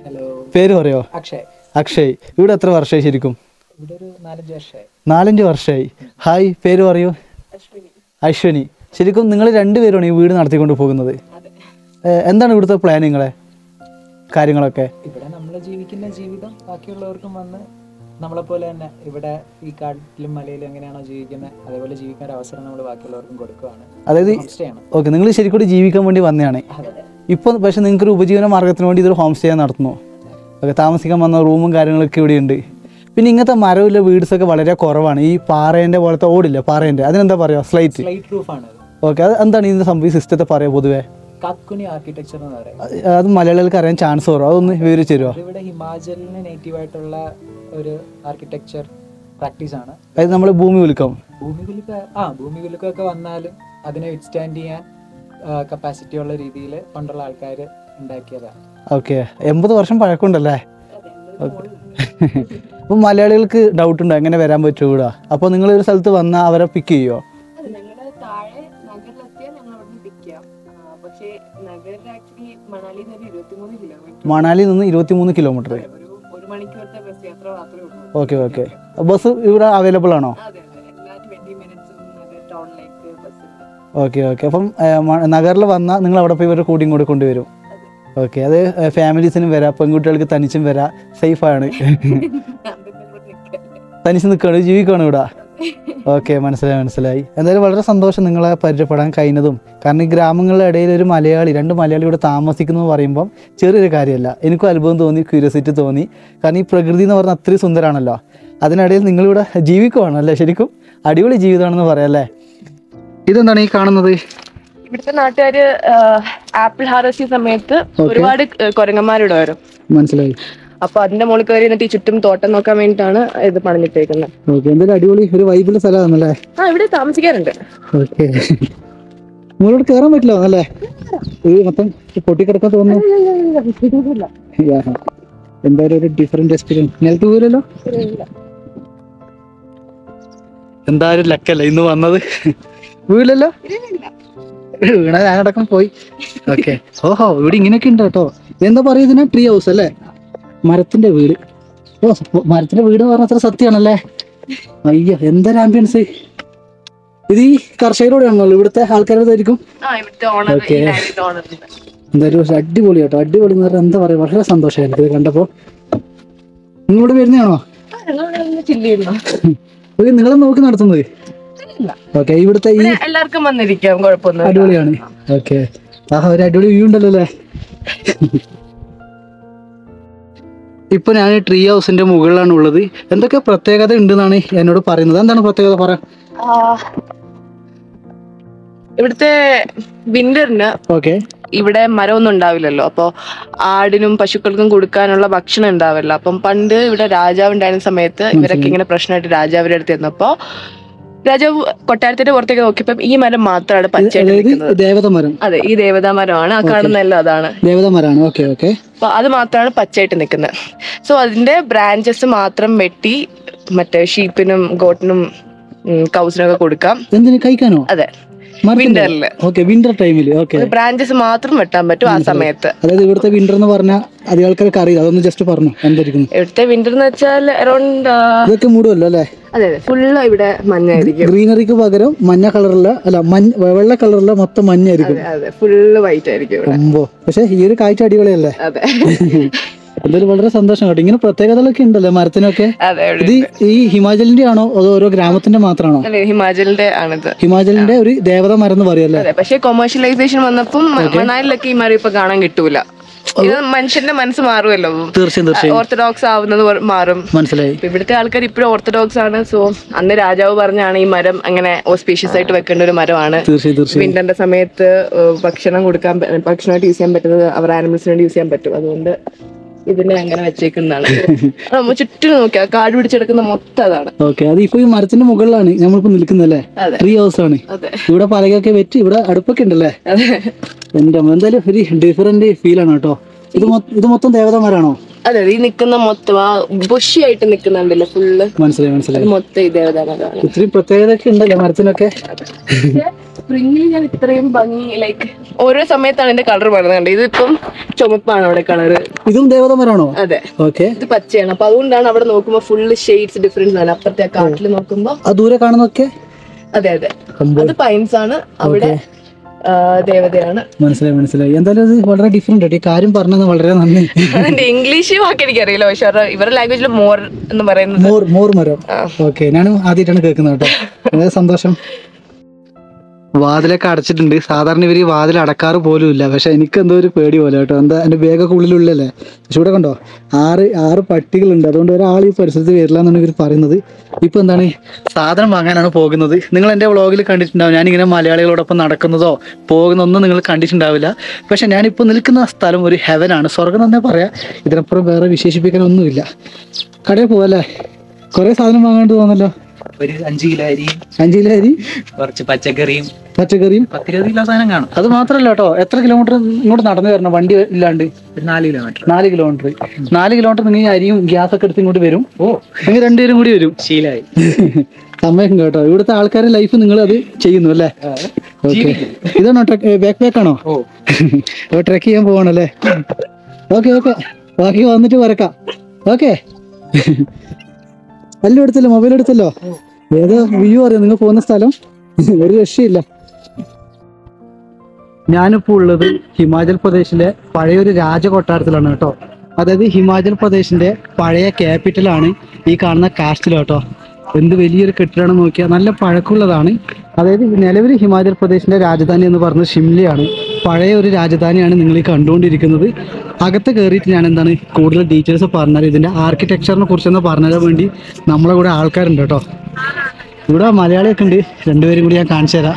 പേര് പറയോ? അക്ഷയ്. അക്ഷയ്. ഇവിടെ എത്ര വർഷമായി ശരിക്കും? ഇവിടെ ഒരു നാലഞ്ച് വർഷമായി. നാലഞ്ച് വർഷമായി. ഹായ്, പേര് പറയൂ? അശ്വനി. ശരിക്കും നിങ്ങൾ രണ്ടുപേരാണ് ഈ വീട് നടത്തിക്കൊണ്ട് പോകുന്നത്. എന്താണ് ഇവിടുത്തെ പ്ലാനിങ്ങളെ കാര്യങ്ങളൊക്കെ? ഇവിടെ നമ്മൾ ജീവിക്കുന്ന ജീവിതം ബാക്കിയുള്ളവർക്കും വന്ന് നമ്മളെപ്പോലെ തന്നെ ഇവിടെ ഈ കാട്ടിലും മലയിലും എങ്ങനെയാണോ ജീവിക്കുന്നത് അതേപോലെ ജീവിക്കാൻ ഒരു അവസരം നമ്മൾ ബാക്കിയുള്ളവർക്കും കൊടുക്കുകയാണ്. അതായത് ഓക്കെ, നിങ്ങൾ ശരിക്കും ജീവിക്കാൻ വേണ്ടി വന്നതാണ് ഇപ്പോൾ. പക്ഷേ നിങ്ങൾക്കൊരു ഉപജീവന മാർഗത്തിന് വേണ്ടി ഇതൊരു ഹോം സ്റ്റേ നടത്തുന്നു. ഓക്കെ, താമസിക്കാൻ വന്ന റൂമും കാര്യങ്ങളൊക്കെ ഇവിടെയുണ്ട്. പിന്നെ ഇങ്ങനത്തെ മരമില്ല വീട്സൊക്കെ വളരെ കുറവാണ്. ഈ പാറേൻ്റെ പോലത്തെ ഓടില്ല, പാറേൻ്റെ, അതിനെന്താ പറയുക? Slight slight റൂഫാണ്. ഓക്കെ, അത് എന്താണ് ഇതിൻ്റെ സംഭവം സിസ്റ്റത്തെ പറയുക പൊതുവേ? കാത്കുനി ആർക്കിടെക്ചർ എന്ന് പറയും. അത് മലയാളികൾക്ക് അറിയാൻ ചാൻസ് കുറവ്. അതൊന്ന് വിവരിച്ചു തരുമോ? ഇവിടെ ഹിമാചലിന് നേറ്റീവ് ആയിട്ടുള്ള ഒരു ആർക്കിടെക്ചർ പ്രാക്ടീസ് ആണ്. അതായത് നമ്മൾ ഭൂമി കുലുക്കം ഭൂമി കുലുക്ക ആ ഭൂമി കുലുക്കമൊക്കെ വന്നാലും അതിനെ വിത്ത്സ്റ്റാൻഡ് ചെയ്യാൻ കപ്പാസിറ്റി ഉള്ള രീതിയിൽ പണ്ടുള്ള ആൾക്കാർ ഉണ്ടാക്കിയതാണ്. ഓക്കെ, എൺപത് വർഷം പഴക്കമുണ്ടല്ലേ? അപ്പം മലയാളികൾക്ക് ഡൗട്ട് ഉണ്ടോ എങ്ങനെ വരാൻ പറ്റുമോ ഇവിടെ? അപ്പോൾ നിങ്ങൾ ഒരു സ്ഥലത്ത് വന്നാൽ അവരെ പിക്ക് ചെയ്യുമോ? മണാലിയിൽ നിന്ന് ഇരുപത്തിമൂന്ന് കിലോമീറ്റർ. ഓക്കെ ഓക്കെ, ബസ് ഇവിടെ അവൈലബിൾ ആണോ? Okay okay. അപ്പം നഗറിൽ വന്നാൽ നിങ്ങൾ അവിടെ പോയി ഇവരുടെ കൂടി ഇങ്ങോട്ട് കൊണ്ടുവരും. ഓക്കെ, അത് ഫാമിലീസിനും വരാം, പെൺകുട്ടികൾക്ക് തനിച്ചും വരാം, സേഫാണ്. തനിച്ച് നിൽക്കുകയാണ്, ജീവിക്കുകയാണ് ഇവിടെ. ഓക്കെ, മനസ്സിലായി മനസ്സിലായി. എന്തായാലും വളരെ സന്തോഷം നിങ്ങളെ പരിചയപ്പെടാൻ കഴിഞ്ഞതും. കാരണം ഈ ഗ്രാമങ്ങളുടെ ഇടയിൽ ഒരു മലയാളി, രണ്ട് മലയാളി ഇവിടെ താമസിക്കുന്നു എന്ന് പറയുമ്പം ചെറിയൊരു കാര്യമല്ല. എനിക്കും അത്ഭുതം തോന്നി, ക്യൂരിയോസിറ്റി തോന്നി. കാരണം ഈ പ്രകൃതി എന്ന് പറഞ്ഞാൽ അത്രയും സുന്ദരമാണല്ലോ. അതിനിടയിൽ നിങ്ങളിവിടെ ജീവിക്കുവാണല്ലേ. ശരിക്കും അടിപൊളി ജീവിതമാണെന്ന് പറയാം അല്ലേ? ഇതെന്താണ് ഈ കാണുന്നത്? ഇവിടുത്തെ നാട്ടുകാര് ആപ്പിൾ ഹാർവെസ്റ്റിംഗ് സമയത്ത് ഒരുപാട് കുരങ്ങന്മാരിവിടെ വരും. മനസ്സിലായി. അപ്പൊ അതിന്റെ മുകളിൽ കയറി എന്നിട്ട് ഈ ചുറ്റും തോട്ടം നോക്കാൻ വേണ്ടിയിട്ടാണ് ഇത് പണിഞ്ഞിട്ടേക്കുന്നത്. എന്തായാലും അടിപൊളി ഒരു വൈബിന്റെ സ്ഥലമാണല്ലേ? ആ, ഇവിടെ താമസിക്കാറുണ്ട്. ഓക്കെ, മുകളിലോട്ട് കയറാൻ പറ്റില്ല അല്ലേ? ഇത് മൊത്തം പൊട്ടിക്കിടക്കാൻ തോന്നുന്നു. എന്തായാലും ഒരു ഡിഫറെന്റ് എക്സ്പീരിയൻസ്. നിലത്ത് പോരല്ലോ, എന്തായാലും ലക്കല്ല ഇന്ന് വന്നത്. വീഴല്ലോ, വീണ ഞാനടക്കം പോയി. ഓക്കെ, ഓഹോ, ഇവിടെ ഇങ്ങനെയൊക്കെ ഉണ്ട് കേട്ടോ. എന്താ പറയുക, ട്രീ ഹൗസ് അല്ലേ? മരത്തിന്റെ വീട്. ഓ, മരത്തിന്റെ വീട് എന്ന് പറഞ്ഞ അത്ര സത്യമാണല്ലേ? അയ്യോ, എന്തൊരു ആംബിയൻസ്. ഇത് ഈ കർഷകരോടെയാണല്ലോ ഇവിടുത്തെ ആൾക്കാരോടായിരിക്കും. എന്തായാലും അടിപൊളി കേട്ടോ, അടിപൊളി എന്ന് പറഞ്ഞാൽ എന്താ പറയാ, വളരെ സന്തോഷമായി ഇത് കണ്ടപ്പോ. നിങ്ങളിവിടെ വരുന്നതാണോ? നിങ്ങളെ നോക്കി നടത്തുന്നത്? ഓക്കെ, ഇവിടുത്തെ ഈ എല്ലാവർക്കും വന്നിരിക്കാം, കുഴപ്പമൊന്നും. അടിപൊളിയാണ്. ഓക്കെ, ആ ഒരു അടിപൊളി വ്യൂ ഉണ്ടല്ലോ അല്ലേ? ഇപ്പൊ ഞാൻ ട്രീ ഹൗസിന്റെ മുകളിലാണ് ഉള്ളത്. എന്തൊക്കെ പ്രത്യേകത ഉണ്ടെന്നാണ് എന്നോട് പറയുന്നത്. എന്താണ് പ്രത്യേകത പറ? ഇവിടുത്തെ വിന്ററിന് ഓക്കെ ഇവിടെ മരമൊന്നും ഉണ്ടാവില്ലല്ലോ. അപ്പൊ ആടിനും പശുക്കൾക്കും കൊടുക്കാനുള്ള ഭക്ഷണം ഉണ്ടാവില്ല. അപ്പം പണ്ട് ഇവിടെ രാജാവ് ഉണ്ടായിരുന്ന സമയത്ത് ഇവരൊക്കെ ഇങ്ങനെ പ്രശ്നമായിട്ട് രാജാവിന്റെ അടുത്ത് ചെന്നപ്പോ രാജാവ് കൊട്ടാരത്തിന്റെ പുറത്തേക്ക് നോക്കിയപ്പം ഈ മരം മാത്രമാണ് പച്ചയായിട്ട്. ദേവതമരം. അതെ, ഈ ദേവതാ മരമാണ്. ആ കാണുന്നല്ലോ അതാണ് ദേവതമരാണ്. Okay okay. അപ്പൊ അത് മാത്രമാണ് പച്ചയായിട്ട് നിൽക്കുന്നത്. സോ അതിന്റെ ബ്രാഞ്ചസ് മാത്രം വെട്ടി മറ്റേ ഷീപ്പിനും ഗോട്ടിനും കൗസിനൊക്കെ കൊടുക്കാം. എന്തിനു? കഴിക്കാനോ? അതെ. വിന്ററില് ഓക്കെ വിന്റർ ടൈമില് ഓക്കെ ബ്രാഞ്ചസ് മാത്രം വെട്ടാൻ പറ്റും ആ സമയത്ത്. അതായത് ഇവിടുത്തെ വിന്റർ എന്ന് പറഞ്ഞാൽ അധികം ആൾക്കാർക്ക് അറിയില്ല, അതൊന്ന് ജസ്റ്റ് പറഞ്ഞു എന്തായിരിക്കും ഇവിടുത്തെ വിന്റർ എന്ന് വെച്ചാൽ അറൌണ്ട് ഇതൊക്കെ മൂടുമല്ലോ അല്ലേ? അതെ അതെ ഫുള്ള് ഇവിടെ മഞ്ഞായിരിക്കും. ഗ്രീനറിക്ക് പകരം മഞ്ഞ കളറുള്ള അല്ല മഞ്ഞ വെള്ള കളറുള്ള മൊത്തം മഞ്ഞായിരിക്കും. അതെ ഫുള്ള് വൈറ്റ് ആയിരിക്കും ഇവിടെ. അമ്പോ പക്ഷെ ഈ ഒരു കാഴ്ച അടിപൊളിയല്ലേ? അതെ എന്തായാലും വളരെ സന്തോഷം കേട്ടോ. ഇങ്ങനെ പ്രത്യേകതകളൊക്കെ ഉണ്ടല്ലോ മരത്തിനൊക്കെ. അതെ ഇത് ഈ ഹിമാചലിന്റെ ആണോ അതോ ഓരോ ഗ്രാമത്തിന്റെ മാത്രമാണോ? അതെ ഹിമാചലിന്റെ ആണിത്. ഹിമാചലിന്റെ ഒരു ദേവത മരം എന്ന് പറയല്ലേ? അതെ പക്ഷെ കൊമേഴ്ഷ്യലൈസേഷൻ വന്നപ്പം മണാലിലൊക്കെ ഈ മരം ഇപ്പൊ കാണാൻ കിട്ടൂല. ഇത് മനുഷ്യന്റെ മനസ്സ് മാറുമല്ലോ, തീർച്ചയായും തീർച്ചയായും ഓർത്തഡോക്സ് ആവുന്നത് മാറും. മനസ്സിലായി. ഇവിടുത്തെ ആൾക്കാർ ഇപ്പോഴും ഓർത്തഡോക്സ് ആണ്. സോ അന്ന് രാജാവ് പറഞ്ഞാണ് ഈ മരം അങ്ങനെ ഓസ്പീഷ്യസ് ആയിട്ട് വെക്കേണ്ട ഒരു മരമാണ്. തീർച്ചയായും തീർച്ചയായും വിന്ററിന്റെ സമയത്ത് ഭക്ഷണം കൊടുക്കാൻ ഭക്ഷണമായിട്ട് യൂസ് ചെയ്യാൻ പറ്റുന്നത് അവർ ആനിമൽസിന് വേണ്ടി യൂസ് ചെയ്യാൻ പറ്റും. അതുകൊണ്ട് ഇതിനെ അങ്ങനെ വെച്ചേക്കുന്നതാണ്. നമ്മൾ ചുറ്റും നോക്കിയാ കാട് പിടിച്ചെടുക്കുന്ന മൊത്തം അതാണ്. ഓക്കെ അത് ഇപ്പൊ ഈ മരത്തിന്റെ മുകളിലാണ് നമ്മളിപ്പോ നിൽക്കുന്നല്ലേ? ട്രീ ഹൗസ് ആണ്. ഇവിടെ പലകൊക്കെ വെച്ച് ഇവിടെ അടുപ്പൊക്കെ ഉണ്ടല്ലേ? എന്റെ എന്തായാലും ഒരു ഡിഫറെന്റ് ഫീൽ ആണ് കേട്ടോ. ഇത് ഇത് മൊത്തം ദേവതമാരാണോ? അതെ ഈ നിക്കുന്ന മൊത്തം ആ ബുഷിയായിട്ട് നിക്കുന്നുണ്ടല്ലോ ഫുള്ള്. മനസ്സിലായി മനസ്സിലായി. മൊത്തം ഈ ദേവതമാരാണ്. ഇത്തിരി പ്രത്യേകതയൊക്കെ ഉണ്ടല്ലോ മരത്തിനൊക്കെ. സ്പ്രിംഗിൽ ഞാൻ ഇത്രയും ഭംഗി ലൈക്ക് ഓരോ സമയത്താണ് എന്റെ കളർ പറയുന്നത്. ഇതിപ്പം ചുമപ്പാണ് അവിടെ കളറ്. ഇതും ദേവതമരാണോ? അതെ ഓക്കെ. ഇത് പച്ചയാണ്. അപ്പൊ അതുകൊണ്ടാണ് അവിടെ നോക്കുമ്പോ ഫുള്ള് ഷെയ്ഡ്സ് ഡിഫറൻസ് ആണ്. അപ്പുറത്തെ കാട്ടിൽ നോക്കുമ്പോ ആ ദൂരെ കാണുന്നൊക്കെ അതെ അതെ അത് പൈൻസ് ആണ്. അവിടെ ദേവതയാണ്. മനസ്സിലായി മനസ്സിലായി. എന്തായാലും ഇത് വളരെ ഡിഫറെന്റ് ആയിട്ട് ഈ കാര്യം പറഞ്ഞത് വളരെ നന്ദി. അതിന്റെ ഇംഗ്ലീഷ് വാക്ക് എനിക്കറിയില്ല, പക്ഷെ ഇവരുടെ ലാംഗ്വേജിൽ മോർ എന്ന് പറയുന്നത് മോർ മോർ മരം. ഓക്കെ ഞാനും ആദ്യമായിട്ടാണ് കേൾക്കുന്നത് കേട്ടോ. സന്തോഷം. വാതിലൊക്കെ അടച്ചിട്ടുണ്ട്. സാധാരണ ഇവർ ഈ വാതിൽ അടക്കാറ് പോലും ഇല്ല. പക്ഷെ എനിക്ക് എന്തോ ഒരു പേടി പോലെ കേട്ടോ. എന്താ എൻ്റെ ബാഗൊക്കെ ഉള്ളിലുള്ളല്ലേ? പക്ഷെ ഇവിടെ കണ്ടോ ആറ് ആറ് പട്ടികളുണ്ട്. അതുകൊണ്ട് ഒരാൾ ഈ പരിസരത്ത് വരില്ല എന്നാണ് ഇവർ പറയുന്നത്. ഇപ്പം എന്താണ് സാധനം വാങ്ങാനാണ് പോകുന്നത്. നിങ്ങൾ എൻ്റെ വ്ളോഗിൽ കണ്ടിട്ടുണ്ടാവും ഞാനിങ്ങനെ മലയാളികളോടൊപ്പം നടക്കുന്നതോ പോകുന്നൊന്നും നിങ്ങൾ കണ്ടിട്ടുണ്ടാവില്ല. പക്ഷെ ഞാനിപ്പോൾ നിൽക്കുന്ന സ്ഥലം ഒരു ഹെവനാണ്, സ്വർഗം തന്നെ പറയാം. ഇതിനപ്പുറം വേറെ വിശേഷിപ്പിക്കാനൊന്നുമില്ല. കടയിൽ പോവല്ലേ? കുറേ സാധനം വാങ്ങാണ്ട് തോന്നല്ലോ. ഒരു അഞ്ചു കിലോ അരിയും അഞ്ചു കിലോ അരി കുറച്ച് പച്ചക്കറിയും പച്ചക്കറിയും പത്തിരുപത് കിലോ സാധനം കാണും. അത് മാത്രല്ല കേട്ടോ. എത്ര കിലോമീറ്റർ ഇങ്ങോട്ട് നടന്നു വരണം വണ്ടി ഇല്ലാണ്ട്? നാല് കിലോമീറ്റർ നാല് കിലോമീറ്റർ നാല് കിലോമീറ്റർ നിങ്ങൾ ഈ അരിയും ഗ്യാസ് ഒക്കെ എടുത്ത് ഇങ്ങോട്ട് വരും. ഓ നിങ്ങൾ രണ്ടുപേരും കൂടി വരും. ശീലായി. സമയം കേട്ടോ. ഇവിടുത്തെ ആൾക്കാരുടെ ലൈഫ് നിങ്ങൾ അത് ചെയ്യുന്നു അല്ലേ? ഓക്കെ ഇതാണോ ബാക്ക് പാക്ക് ആണോ? ട്രെക്ക് ചെയ്യാൻ പോവാണല്ലേ? ഓക്കെ ഓക്കെ ബാക്കി വന്നിട്ട് വരക്കാം. ഓക്കെ എല്ലാം എടുത്തല്ലോ, മൊബൈൽ എടുത്തല്ലോ. ഏതോ വ്യൂ അറിയാം നിങ്ങൾ പോകുന്ന സ്ഥലം? ഒരു രക്ഷയില്ല. ഞാനിപ്പോൾ ഉള്ളത് ഹിമാചൽ പ്രദേശിലെ പഴയൊരു രാജകൊട്ടാരത്തിലാണ് കേട്ടോ. അതായത് ഹിമാചൽ പ്രദേശിന്റെ പഴയ ക്യാപിറ്റലാണ് ഈ കാണുന്ന കാസ്റ്റിൽ കേട്ടോ. എന്ത് വലിയൊരു കെട്ടിടമാണ് നോക്കിയാൽ, നല്ല പഴക്കമുള്ളതാണ്. അതായത് നിലവിൽ ഹിമാചൽ പ്രദേശിന്റെ രാജധാനി എന്ന് പറയുന്നത് ഷിംലയാണ്. പഴയ ഒരു രാജധാനിയാണ് നിങ്ങൾ ഈ കണ്ടുകൊണ്ടിരിക്കുന്നത്. അകത്ത് കയറിയിട്ട് ഞാൻ എന്താണ് കൂടുതൽ ഡീറ്റെയിൽസ് പറഞ്ഞാൽ ഇതിൻ്റെ ആർക്കിടെക്ചറിനെ കുറിച്ചൊന്ന് പറഞ്ഞുതരാൻ വേണ്ടി നമ്മളെ കൂടെ ആൾക്കാരുണ്ട് കേട്ടോ. ഇവിടെ മലയാളിയൊക്കെ ഉണ്ട്, രണ്ടുപേരും കൂടി ഞാൻ കാണിച്ചു തരാം.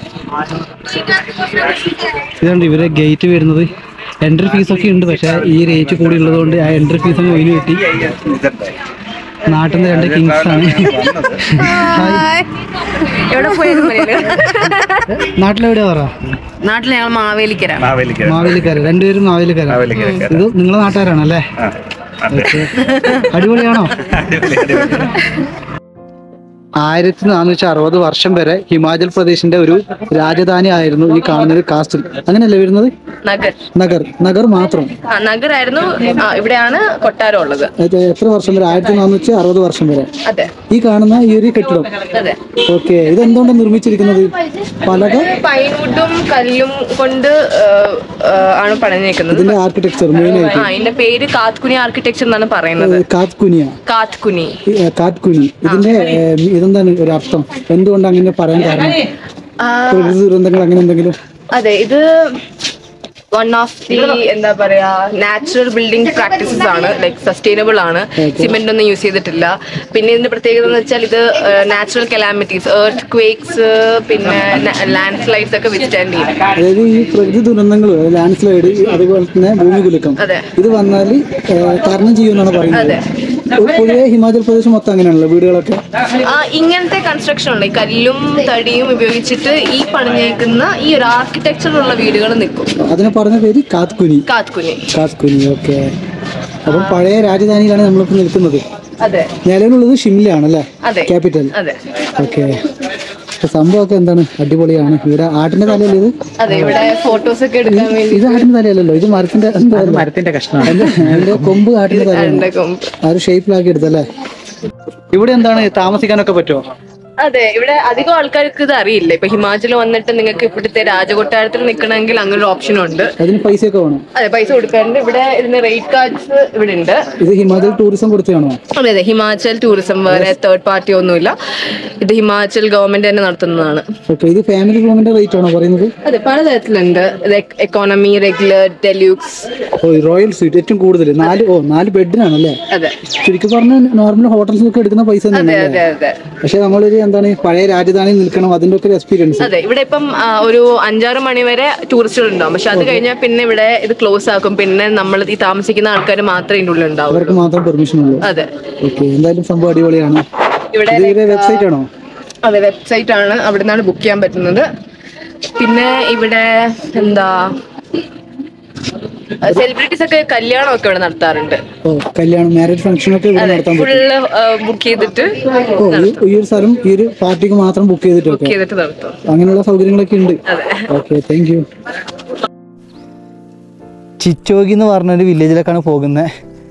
ഇതുണ്ട് ഇവരെ ഗേറ്റ് വരുന്നത്. എൻട്രി ഫീസൊക്കെ ഉണ്ട്, പക്ഷേ ഈ റേറ്റ് കൂടി ഉള്ളതുകൊണ്ട് ആ എൻട്രി ഫീസ് അങ്ങ് ഒഴിഞ്ഞു കിട്ടി. നാട്ടിൽ നിന്ന് രണ്ട് കിങ്സ് ആണ്. നാട്ടിലെവിടെയാ പറ? നാട്ടിൽ ഞങ്ങൾ മാവേലിക്കര. മാവേലിക്കര രണ്ടുപേരും മാവേലിക്കര. ഇത് നിങ്ങളെ നാട്ടുകാരാണല്ലേ? അടിപൊളിയാണോ? ആയിരത്തി നാനൂറ്റി അറുപത് വർഷം വരെ ഹിമാചൽ പ്രദേശിന്റെ ഒരു രാജധാനി ആയിരുന്നു ഈ കാണുന്നത് കാസ്റ്റിൽ. അങ്ങനെയല്ലേ വരുന്നത്? നഗർ നഗർ നഗർ മാത്രം നഗറായിരുന്നു. ഇവിടെയാണ് കൊട്ടാരം ഉള്ളത്. എത്ര വർഷം വരെ? ആയിരത്തി നാനൂറ്റി അറുപത് വർഷം വരെ. അതെ ഈ കാണുന്ന ഈ ഒരു കെട്ടിടം. ഓക്കെ ഇത് എന്തുകൊണ്ടാണ് നിർമ്മിച്ചിരിക്കുന്നത്? പലക പൈൻവുഡും കല്ലും കൊണ്ട് ആണ് പണിഞ്ഞേക്കുന്നത്. ഇതിന്റെ ആർക്കിടെക്ചർ മെയിൻ ആയിട്ട് ഇതിന്റെ പേര് കാത്കുനി ആർക്കിടെക്ചർ എന്നാണ് പറയുന്നത്. കാത്കുനിയ കാത്കുനി കാത്കുനി ഇതിന്റെ ഇതെന്താണ് ഒരു അർത്ഥം? എന്തുകൊണ്ട് അങ്ങനെ പറയാൻ കാരണം? പ്രകൃതി ദുരന്തങ്ങൾ അങ്ങനെ എന്തെങ്കിലും? അതെ ഇത് വൺ ഓഫ് ദി എന്താ പറയാ നാച്ചുറൽ ബിൽഡിംഗ് പ്രാക്ടീസസ് ആണ്. ലൈക് സസ്റ്റൈനബിൾ ആണ്. സിമെന്റ് ഒന്നും യൂസ് ചെയ്തിട്ടില്ല. പിന്നെ ഇതിന്റെ പ്രത്യേകത എന്ന് വെച്ചാൽ ഇത് നാച്ചുറൽ കലാമിറ്റീസ്, എർത്ത് ക്വേക്സ്, പിന്നെ ലാൻഡ് സ്ലൈഡ്സ് ഒക്കെ വിത്ത്സ്റ്റാൻഡ് ചെയ്യും. അതായത് ഈ പ്രകൃതി ദുരന്തങ്ങൾ ലാൻഡ് സ്ലൈഡ് അതുപോലെ തന്നെ ഭൂമികുലുക്കം ഇത് വന്നാൽ തരണം ചെയ്യുമെന്നാണ് പറയുന്നത്. പൊതുവെ ഹിമാചൽ പ്രദേശ് മൊത്തം അങ്ങനെയാണല്ലോ വീടുകളൊക്കെ. ഇങ്ങനത്തെ കൺസ്ട്രക്ഷൻ ഉണ്ട്. കല്ലും തടിയും ഉപയോഗിച്ചിട്ട് ഈ പണിഞ്ഞേക്കുന്ന ഈ ഒരു ആർക്കിടെക്ചറുള്ള വീടുകൾ നിൽക്കും. അതിനെ പറഞ്ഞ പേര് കാത്കുനി. കാത്കുനി കാത്കുനി ഓക്കെ. അപ്പം പഴയ രാജധാനിയിലാണ് നമ്മളിപ്പോൾ നിൽക്കുന്നത്. അതെ നിലവിലുള്ളത് ഷിംല ആണല്ലേ ക്യാപിറ്റൽ? അതെ ഓക്കെ സംഭവമൊക്കെ എന്താണ് അടിപൊളിയാണ്. ഇവിടെ ആട്ടിന്റെ തലയല്ലേ ഇത്? അതെ, ഇവിടെ ഫോട്ടോസ് ഒക്കെ എടുക്കാൻ വേണ്ടി. ഇത് ആട്ടിന്റെ തലയല്ലല്ലോ, ഇത് മരത്തിന്റെ മരത്തിന്റെ കഷ്ണമാണ്. അതിന്റെ കൊമ്പ് ആട്ടിന്റെ തലയാണ്, ആ ഒരു ഷേപ്പിലാക്കി എടുത്തല്ലേ. ഇവിടെ എന്താണ് താമസിക്കാനൊക്കെ പറ്റുമോ? അതെ, ഇവിടെ അധികം ആൾക്കാർക്ക് ഇത് അറിയില്ല. ഇപ്പൊ ഹിമാചൽ വന്നിട്ട് നിങ്ങൾക്ക് ഇവിടുത്തെ രാജകൊട്ടാരത്തിൽ നിൽക്കണമെങ്കിൽ അങ്ങനെ ഒരു ഓപ്ഷൻ ഉണ്ട്. അതിന് പൈസയൊക്കെ വേണം? അതെ, പൈസ കൊടുക്കാറുണ്ട്. ഇവിടെ ഇതിന് റേറ്റ് കാർഡ്സ് ഇവിടെ ഉണ്ട്. ഇത് ഹിമാചൽ ടൂറിസം കൊടുത്തതാണോ? അതെ അതെ, ഹിമാചൽ ടൂറിസം, വേറെ തേർഡ് പാർട്ടി ഒന്നുമില്ല. ഇത് ഹിമാചൽ ഗവൺമെന്റ് തന്നെ നടത്തുന്നതാണ്. ഇത് ഫാമിലി റൂമിന്റെ റേറ്റ് ആണോ പറയുന്നത്? അതെ, പലതരത്തിലുണ്ട്. Economy, regular, deluxe. ഓ, റോയൽ സ്വീറ്റ് ഏറ്റവും കൂടുതൽ നാല് ഓ നാല് ബെഡിനാണല്ലേ? അതെ, ശരിക്കും പറഞ്ഞ നോർമൽ ഹോട്ടൽസ് ഒക്കെ എടുക്കുന്ന പൈസ അതെ അതെ അതെ. പക്ഷെ നമ്മളൊരു എന്താണ് പഴയ രാജധാനിയിൽ നിൽക്കണം, അതിന്റെ ഒക്കെ എക്സ്പീരിയൻസ്. അതെ, ഇവിടെ ഇപ്പം ഒരു അഞ്ചാറ് മണി വരെ ടൂറിസ്റ്റുകൾ ഉണ്ടാവും. പക്ഷെ അത് കഴിഞ്ഞാൽ പിന്നെ ഇവിടെ ഇത് ക്ലോസ് ആക്കും. പിന്നെ നമ്മൾ ഈ താമസിക്കുന്ന ആൾക്കാർ മാത്രമേ ഇതിന്റെ ഉള്ളിൽ ഉണ്ടാവും. അവർക്ക് മാത്രം പെർമിഷൻ ഉള്ളൂ. അതെ. ഓക്കെ, എന്തായാലും സംഭവം അടിപൊളിയാണ്. ഇവിടെ വെബ്സൈറ്റ് ആണോ? അതെ, വെബ്സൈറ്റ് ആണ്, അവിടെ നിന്നാണ് ബുക്ക് ചെയ്യാൻ പറ്റുന്നത്. പിന്നെ ഇവിടെ എന്താ സെലിബ്രിറ്റീസ് ഒക്കെ കല്യാണം ഒക്കെ ഇവിടെ നടത്താറുണ്ട്. ഓ, കല്യാണം, മാരേജ് ഫംഗ്ഷൻ ഒക്കെ ഇവിടെ നടത്താൻ പറ്റും. ഫുള്ള് ബുക്ക് ചെയ്തിട്ട് ഓ, ഈ ഒരു സ്ഥലം ഈ ഒരു പാർട്ടിക്ക് മാത്രം ബുക്ക് ചെയ്തിട്ട് ബുക്ക് ചെയ്തിട്ട് നടത്തും. അങ്ങനെയുള്ള സൗകര്യങ്ങളൊക്കെ ഉണ്ട്. Okay, thank you. ചിച്ചോഗി എന്ന് പറഞ്ഞൊരു വില്ലേജിലേക്കാണ് പോകുന്നത്.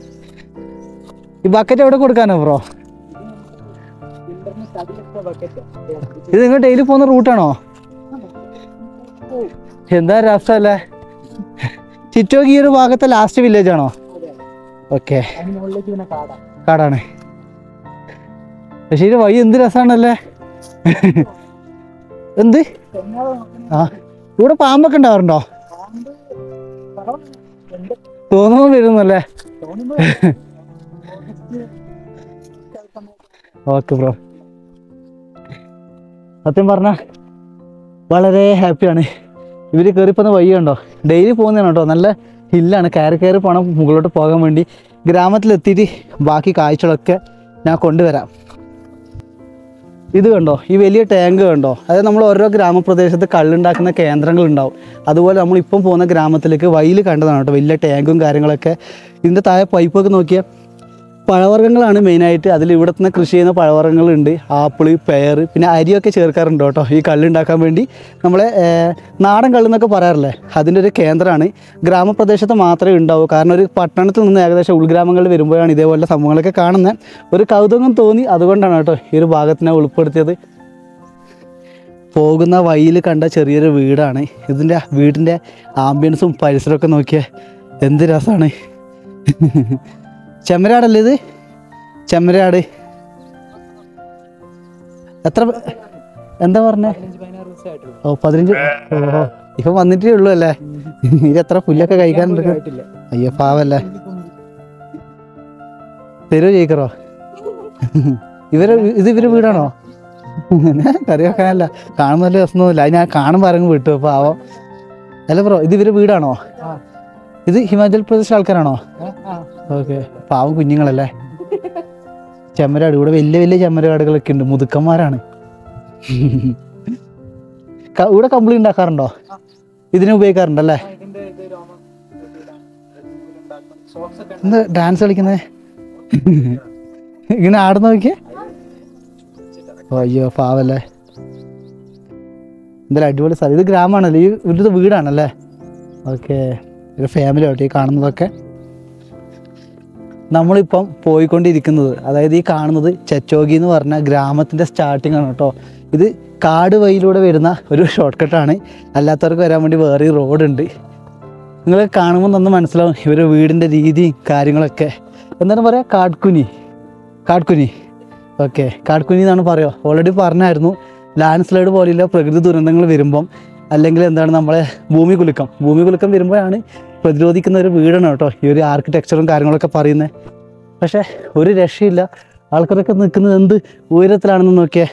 ഈ ബക്കറ്റ് എവിടെ കൊടുക്കാനോ ബ്രോ? ഇത് നിങ്ങൾ ഡെയിലി പോകുന്ന റൂട്ടാണോ? എന്താ രസമല്ലേ. ചിറ്റോഗി ഈ ഒരു ഭാഗത്തെ ലാസ്റ്റ് വില്ലേജ് ആണോ? ഓക്കെ, കാടാണ്. പക്ഷേ ഇത് വഴി എന്ത് രസമാണല്ലേ. എന്ത് ആ ഇവിടെ പാമ്പൊക്കെ ഉണ്ടാവാറുണ്ടോ? തോന്നുമ്പോ വരുന്നല്ലേ. ഓക്കെ ബ്രോ, സത്യം പറഞ്ഞ വളരെ ഹാപ്പിയാണ്. ഇവർ കയറിപ്പോന്ന വഴി കണ്ടോ, ഡെയിലി പോകുന്നതാണ് കേട്ടോ. നല്ല ഹില്ലാണ്, കയറി കയറി പോകണം മുകളിലോട്ട് പോകാൻ വേണ്ടി. ഗ്രാമത്തിലെത്തിയിട്ട് ബാക്കി കാഴ്ചകളൊക്കെ ഞാൻ കൊണ്ടുവരാം. ഇത് കണ്ടോ, ഈ വലിയ ടാങ്ക് കണ്ടോ, അതായത് നമ്മൾ ഓരോ ഗ്രാമപ്രദേശത്ത് കള്ളുണ്ടാക്കുന്ന കേന്ദ്രങ്ങളുണ്ടാവും. അതുപോലെ നമ്മളിപ്പം പോകുന്ന ഗ്രാമത്തിലേക്ക് വഴിയിൽ കണ്ടതാണ് കേട്ടോ വലിയ ടാങ്കും കാര്യങ്ങളൊക്കെ. ഇതിൻ്റെ താഴെ പൈപ്പൊക്കെ നോക്കിയാൽ പഴവർഗ്ഗങ്ങളാണ് മെയിനായിട്ട്. അതിൽ ഇവിടെ നിന്ന് കൃഷി ചെയ്യുന്ന പഴവർഗ്ഗങ്ങളുണ്ട്, ആപ്പിള്, പെയർ, പിന്നെ അരിയൊക്കെ ചേർക്കാറുണ്ട് കേട്ടോ ഈ കള്ളുണ്ടാക്കാൻ വേണ്ടി. നമ്മളെ നാടൻ കള്ളെന്നൊക്കെ പറയാറില്ലേ, അതിൻ്റെ ഒരു കേന്ദ്രമാണ്. ഗ്രാമപ്രദേശത്ത് മാത്രമേ ഉണ്ടാവൂ, കാരണം ഒരു പട്ടണത്തിൽ നിന്ന് ഏകദേശം ഉൾഗ്രാമങ്ങളിൽ വരുമ്പോഴാണ് ഇതേപോലെ സംഭവങ്ങളൊക്കെ കാണുന്നത്. ഒരു കൗതുകം തോന്നി, അതുകൊണ്ടാണ് കേട്ടോ ഈ ഒരു ഭാഗത്തിനെ ഉൾപ്പെടുത്തിയത്. പോകുന്ന വഴിയിൽ കണ്ട ചെറിയൊരു വീടാണ്. ഇതിൻ്റെ വീടിൻ്റെ ആംബിയൻസും പരിസരമൊക്കെ നോക്കിയാൽ എന്ത് രസമാണ്. ചെമ്മരാടല്ലേ ഇത്? ചെമ്മരാട്. എത്ര എന്താ പറഞ്ഞേ? ഓ, പതിനഞ്ച്. ഓ, ഇപ്പം വന്നിട്ടേ ഉള്ളൂ അല്ലേ. ഇത് എത്ര പുല്ലൊക്കെ കഴിക്കാനുണ്ട്. അയ്യോ പാവല്ലേ. തരുമോ ജയിക്കറോ? ഇവരെ ഇത് ഇവര് വീടാണോ? കറി വെക്കാനല്ല, കാണുന്ന വലിയ രസമൊന്നുമില്ല. അത് ഞാൻ കാണുമ്പോൾ ആരെങ്കിലും വിട്ടു പാവം. അല്ല ബ്രോ, ഇത് ഇവര് വീടാണോ? ഇത് ഹിമാചൽ പ്രദേശ് ആൾക്കാരാണോ? ഓക്കെ, പാവം കുഞ്ഞുങ്ങളല്ലേ. ചെമ്മരാട്, ഇവിടെ വലിയ വലിയ ചെമ്മരാടുകളൊക്കെ ഉണ്ട്, മുതുക്കന്മാരാണ്. ഇവിടെ കമ്പിളി ഉണ്ടാക്കാറുണ്ടോ? ഇതിനെ ഉപയോഗിക്കാറുണ്ടല്ലേ? എന്താ ഡാൻസ് കളിക്കുന്നേ? ഇങ്ങനെ ആടുന്ന നോക്കിയേ. അയ്യോ പാവല്ലേ. എന്തായാലും അടിപൊളി സ്ഥലം. ഇത് ഗ്രാമമാണല്ലേ, ഈ ഇവിടുത്തെ വീടാണല്ലേ? ഓക്കെ, ഒരു ഫാമിലി ആവട്ടെ ഈ കാണുന്നതൊക്കെ. നമ്മളിപ്പം പോയിക്കൊണ്ടിരിക്കുന്നത്, അതായത് ഈ കാണുന്നത് ചെച്ചോഗി എന്ന് പറഞ്ഞ ഗ്രാമത്തിൻ്റെ സ്റ്റാർട്ടിംഗ് ആണ് കേട്ടോ. ഇത് കാട് വഴിയിലൂടെ വരുന്ന ഒരു ഷോർട്ട് കട്ടാണ്. അല്ലാത്തവർക്ക് വരാൻ വേണ്ടി വേറെ റോഡുണ്ട്. നിങ്ങൾ കാണുമ്പോൾ നന്ന് മനസ്സിലാവും ഇവരുടെ വീടിൻ്റെ രീതിയും കാര്യങ്ങളൊക്കെ. എന്താണ് പറയുക? കാട്കുനി. കാട്കുനി ഓക്കെ, കാട്കുനി എന്നാണ് പറയുക. ഓൾറെഡി പറഞ്ഞായിരുന്നു, ലാൻഡ് സ്ലൈഡ് പോലെയുള്ള പ്രകൃതി ദുരന്തങ്ങൾ വരുമ്പം, അല്ലെങ്കിൽ എന്താണ് നമ്മളെ ഭൂമി കുലുക്കം ഭൂമി കുലുക്കം വരുമ്പോഴാണ് പ്രതിരോധിക്കുന്ന ഒരു വീടാണ് കേട്ടോ ഈ ഒരു ആർക്കിടെക്ചറും കാര്യങ്ങളൊക്കെ പറയുന്നത്. പക്ഷേ ഒരു രക്ഷയില്ല, ആൾക്കാരൊക്കെ നിൽക്കുന്നത് എന്ത് ഉയരത്തിലാണെന്ന് നോക്കിയേ.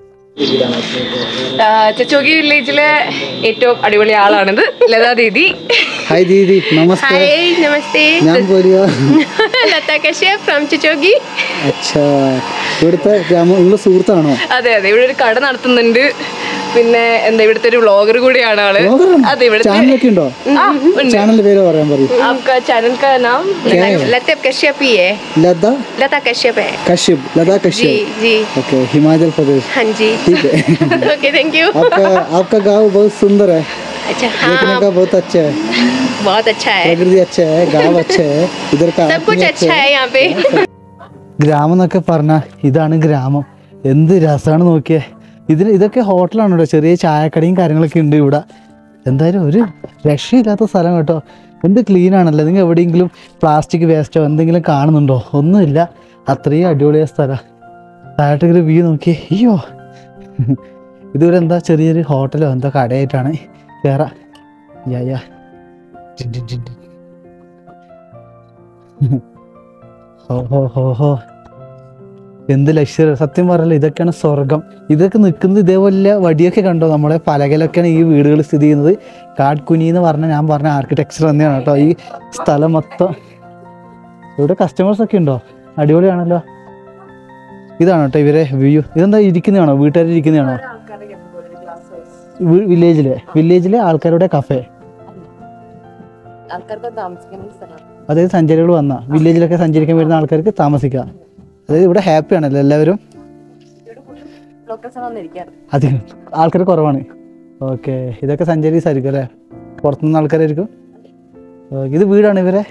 ചെച്ചോഗി വില്ലേജിലെ ഏറ്റവും അടിപൊളി ആളാണിത്, ലതാ ദീദി. ഹായ് ദീദി, നമസ്തേ. ഹായ്, നമസ്തേ. ഞാൻ പോരുക. ലതാ കശ്യപ് ഫ്രം ചെച്ചോഗി. അച്ഛാ, ഇവിടുത്തെ ഗ്രാമം നിങ്ങളുടെ സുഹൃത്താണോ? അതെ അതെ, ഇവിടെ ഒരു കട നടത്തുന്നുണ്ട്. പിന്നെ എന്താ ഇവിടുത്തെ ഒരു വ്ളോഗർ കൂടിയാണ് ആള്. അതെ ഇവിടുത്തെ ചാനലൊക്കെ ഉണ്ടോ? ചാനലിന്റെ പേര് പറയാൻ പറയും. आपका चैनल का नाम लता कश्यप ही है। लता लता कश्यप है। कश्यप लता जी कश्यप जी ओके हिमाचल प्रदेश हाँ जी ठीक है ओके थैंक यू। आपका आपका गांव बहुत सुंदर है अच्छा देखने हाँ का बहुत अच्छा है बहुत अच्छा है प्रकृति अच्छा है गांव अच्छा है इधर का सब कुछ अच्छा है यहाँ पे। ഗ്രാമം എന്നൊക്കെ പറഞ്ഞാൽ ഇതാണ് ഗ്രാമം. എന്ത് രസമാണ് നോക്കിയേ. ഇതിന് ഇതൊക്കെ ഹോട്ടലാണ് കേട്ടോ, ചെറിയ ചായക്കടയും കാര്യങ്ങളൊക്കെ ഉണ്ട് ഇവിടെ. എന്തായാലും ഒരു രക്ഷയില്ലാത്ത സ്ഥലം കേട്ടോ. എന്ത് ക്ലീൻ ആണല്ലോ. നിങ്ങൾ എവിടെയെങ്കിലും പ്ലാസ്റ്റിക് വേസ്റ്റോ എന്തെങ്കിലും കാണുന്നുണ്ടോ? ഒന്നുമില്ല. അത്രയും അടിപൊളിയായ സ്ഥലം. താഴോട്ടൊരു വ്യൂ നോക്കിയേ. അയ്യോ ഇതുവരെ എന്താ ചെറിയൊരു ഹോട്ടലോ എന്തോ കടയായിട്ടാണ്. കയറാം. യാ യാ ഹോ ഹോ ഹോ ഹോ എന്ത് ലക്ഷ്യം. സത്യം പറയല്ലോ ഇതൊക്കെയാണ് സ്വർഗം. ഇതൊക്കെ നിൽക്കുന്നത് ഇതേപോലെ വടിയൊക്കെ കണ്ടോ, നമ്മളെ പലകയിലൊക്കെയാണ് ഈ വീടുകൾ സ്ഥിതി ചെയ്യുന്നത്. കാട്കുനി എന്ന് പറഞ്ഞാൽ ഞാൻ പറഞ്ഞ ആർക്കിടെക്ചർ തന്നെയാണ് കേട്ടോ ഈ സ്ഥലം മൊത്തം. ഇവിടെ കസ്റ്റമേഴ്സ് ഒക്കെ ഉണ്ടോ? അടിപൊളിയാണല്ലോ. ഇതാണ് കേട്ടോ ഇവരെ വ്യൂ. ഇതെന്താ ഇരിക്കുന്നതാണോ? വീട്ടുകാർ ഇരിക്കുന്നതാണോ? വില്ലേജിലെ വില്ലേജിലെ ആൾക്കാരുടെ കഫേ. അതായത് സഞ്ചാരികൾ വന്ന വില്ലേജിലൊക്കെ സഞ്ചരിക്കാൻ വരുന്ന ആൾക്കാർക്ക് താമസിക്കാം. അതായത് ഇവിടെ ഹാപ്പി ആണല്ലോ എല്ലാവരും. അധികം ആൾക്കാർ കുറവാണ്. ഓക്കെ ഇതൊക്കെ സഞ്ചാരീസ് ആയിരിക്കും അല്ലേ? പുറത്തുനിന്ന് ആൾക്കാരായിരിക്കും. ഇത് വീടാണ് ഇവരെ.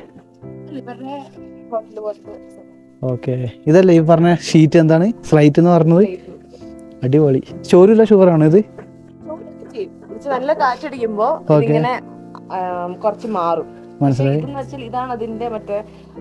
ഓക്കെ ഇതല്ലേ ഈ പറഞ്ഞ ഷീറ്റ് എന്താണ് സ്ലൈറ്റ് എന്ന് പറഞ്ഞത്? അടിപൊളി. ചോറില്ല ഷുഗറാണ് ഇത്. നല്ല കാറ്റടിക്കുമ്പോ ഇങ്ങനെ കുറച്ച് മാറും. മനസ്സിലായി. ഇതാണ് അതിന്റെ മറ്റേ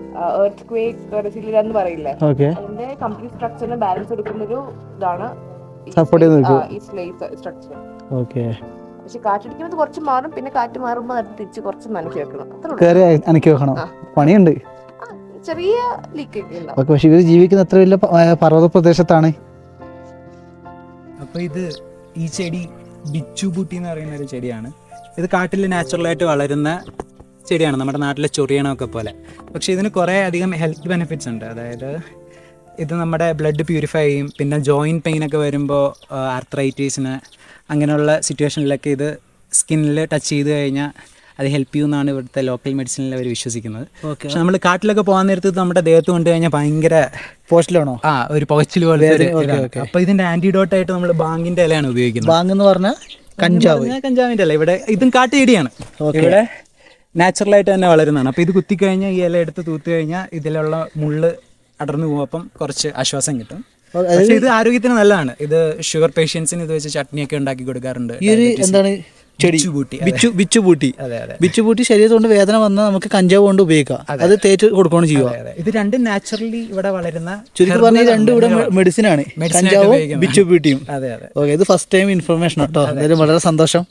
എന്ന് പറയില്ലേ, അതിന്റെ കംപ്ലീറ്റ് സ്ട്രക്ചറിന് ബാലൻസ് കൊടുക്കുന്ന ഒരു ഇതാണ് സപ്പോർട്ട് ചെയ്ത് ഈ സ്ലേറ്റ് സ്ട്രക്ചർ. ഓക്കെ പക്ഷെ കാറ്റടിക്കുമ്പോൾ കുറച്ച് മാറും, പിന്നെ കാറ്റ് മാറുമ്പോൾ അത് തിരിച്ച് കുറച്ച് നനക്കി വെക്കണം. കയറി അനക്കി വെക്കണം. പണിയുണ്ട്. ചെറിയ ലീക്ക് ഒക്കെ ഉണ്ടാവും. പക്ഷെ ഇവർ ജീവിക്കുന്ന അത്ര വലിയ പർവ്വത പ്രദേശത്താണ്. അപ്പൊ ഇത് ഈ ചെടി ബിച്ചു ബൂട്ടി എന്ന് പറയുന്ന ഒരു ചെടിയാണ്. ഇത് കാട്ടിൽ നാച്ചുറലായിട്ട് വളരുന്ന ചെടിയാണ്, നമ്മുടെ നാട്ടിലെ ചൊറിയണമൊക്കെ പോലെ. പക്ഷേ ഇതിന് കുറേ അധികം ഹെൽത്ത് ബെനിഫിറ്റ്സ് ഉണ്ട്. അതായത് ഇത് നമ്മുടെ ബ്ലഡ് പ്യൂരിഫൈ ചെയ്യും. പിന്നെ ജോയിൻറ്റ് പെയിനൊക്കെ വരുമ്പോൾ ആർത്രൈറ്റീസിന് അങ്ങനെയുള്ള സിറ്റുവേഷനിലൊക്കെ ഇത് സ്കിന്നിൽ ടച്ച് ചെയ്ത് കഴിഞ്ഞാൽ അത് ഹെൽപ്പ് ചെയ്യുമെന്നാണ് ഇവിടുത്തെ ലോക്കൽ മെഡിസിനിൽ അവർ വിശ്വസിക്കുന്നത്. പക്ഷെ നമ്മൾ കാട്ടിലൊക്കെ പോകാൻ നേരത്ത് നമ്മുടെ ദേഹത്ത് കൊണ്ട് കഴിഞ്ഞാൽ ഭയങ്കര പോസ്റ്റിലാണോ ആ ഒരു പുകച്ചിൽ പോലെ. അപ്പോൾ ഇതിൻ്റെ ആൻറ്റിഡോട്ടായിട്ട് നമ്മൾ ബാങ്കിൻ്റെ ഇലയാണ് ഉപയോഗിക്കുന്നത്. ബാങ്ക് എന്ന് പറഞ്ഞാൽ കഞ്ചാവ്. കഞ്ചാവിൻ്റെ ഇല. ഇവിടെ ഇതും കാട്ടുചെടിയാണ്. ഇവിടെ നാച്ചുറലായിട്ട് തന്നെ വളരുന്നതാണ്. അപ്പോൾ ഇത് കുത്തിക്കഴിഞ്ഞാൽ ഈ ഇല എടുത്ത് തൂത്ത് കഴിഞ്ഞാൽ ഇതിലുള്ള മുള്ള് അടർന്നു പോകും. അപ്പം കുറച്ച് ആശ്വാസം കിട്ടും. പക്ഷേ ഇത് ആരോഗ്യത്തിന് നല്ലതാണ്. ഇത് ഷുഗർ പേഷ്യൻസിന് ഇത് വെച്ച് ചട്നിയൊക്കെ ഉണ്ടാക്കി കൊടുക്കാറുണ്ട്. ഈ ഒരു എന്താണ് ചെടി? ബിച്ചുപൂട്ടി. ബിച്ചുപൂട്ടി ശരീരത്ത് കൊണ്ട് വേദന വന്നാൽ നമുക്ക് കഞ്ചാവ് കൊണ്ട് ഉപയോഗിക്കാം. അത് തേച്ച് കൊടുക്കുകയാണ് ചെയ്യുക. ഇത് രണ്ടും നാച്ചുറലി ഇവിടെ വളരുന്ന, ചുരുക്കി പറഞ്ഞാൽ രണ്ടും ഇവിടെ മെഡിസിൻ ആണ്, കഞ്ചാവും ബിച്ചുപൂട്ടിയും. അതെ അതെ ഓക്കെ ഇത് ഫസ്റ്റ് ടൈം ഇൻഫർമേഷൻ കേട്ടോ. എന്തായാലും വളരെ സന്തോഷം.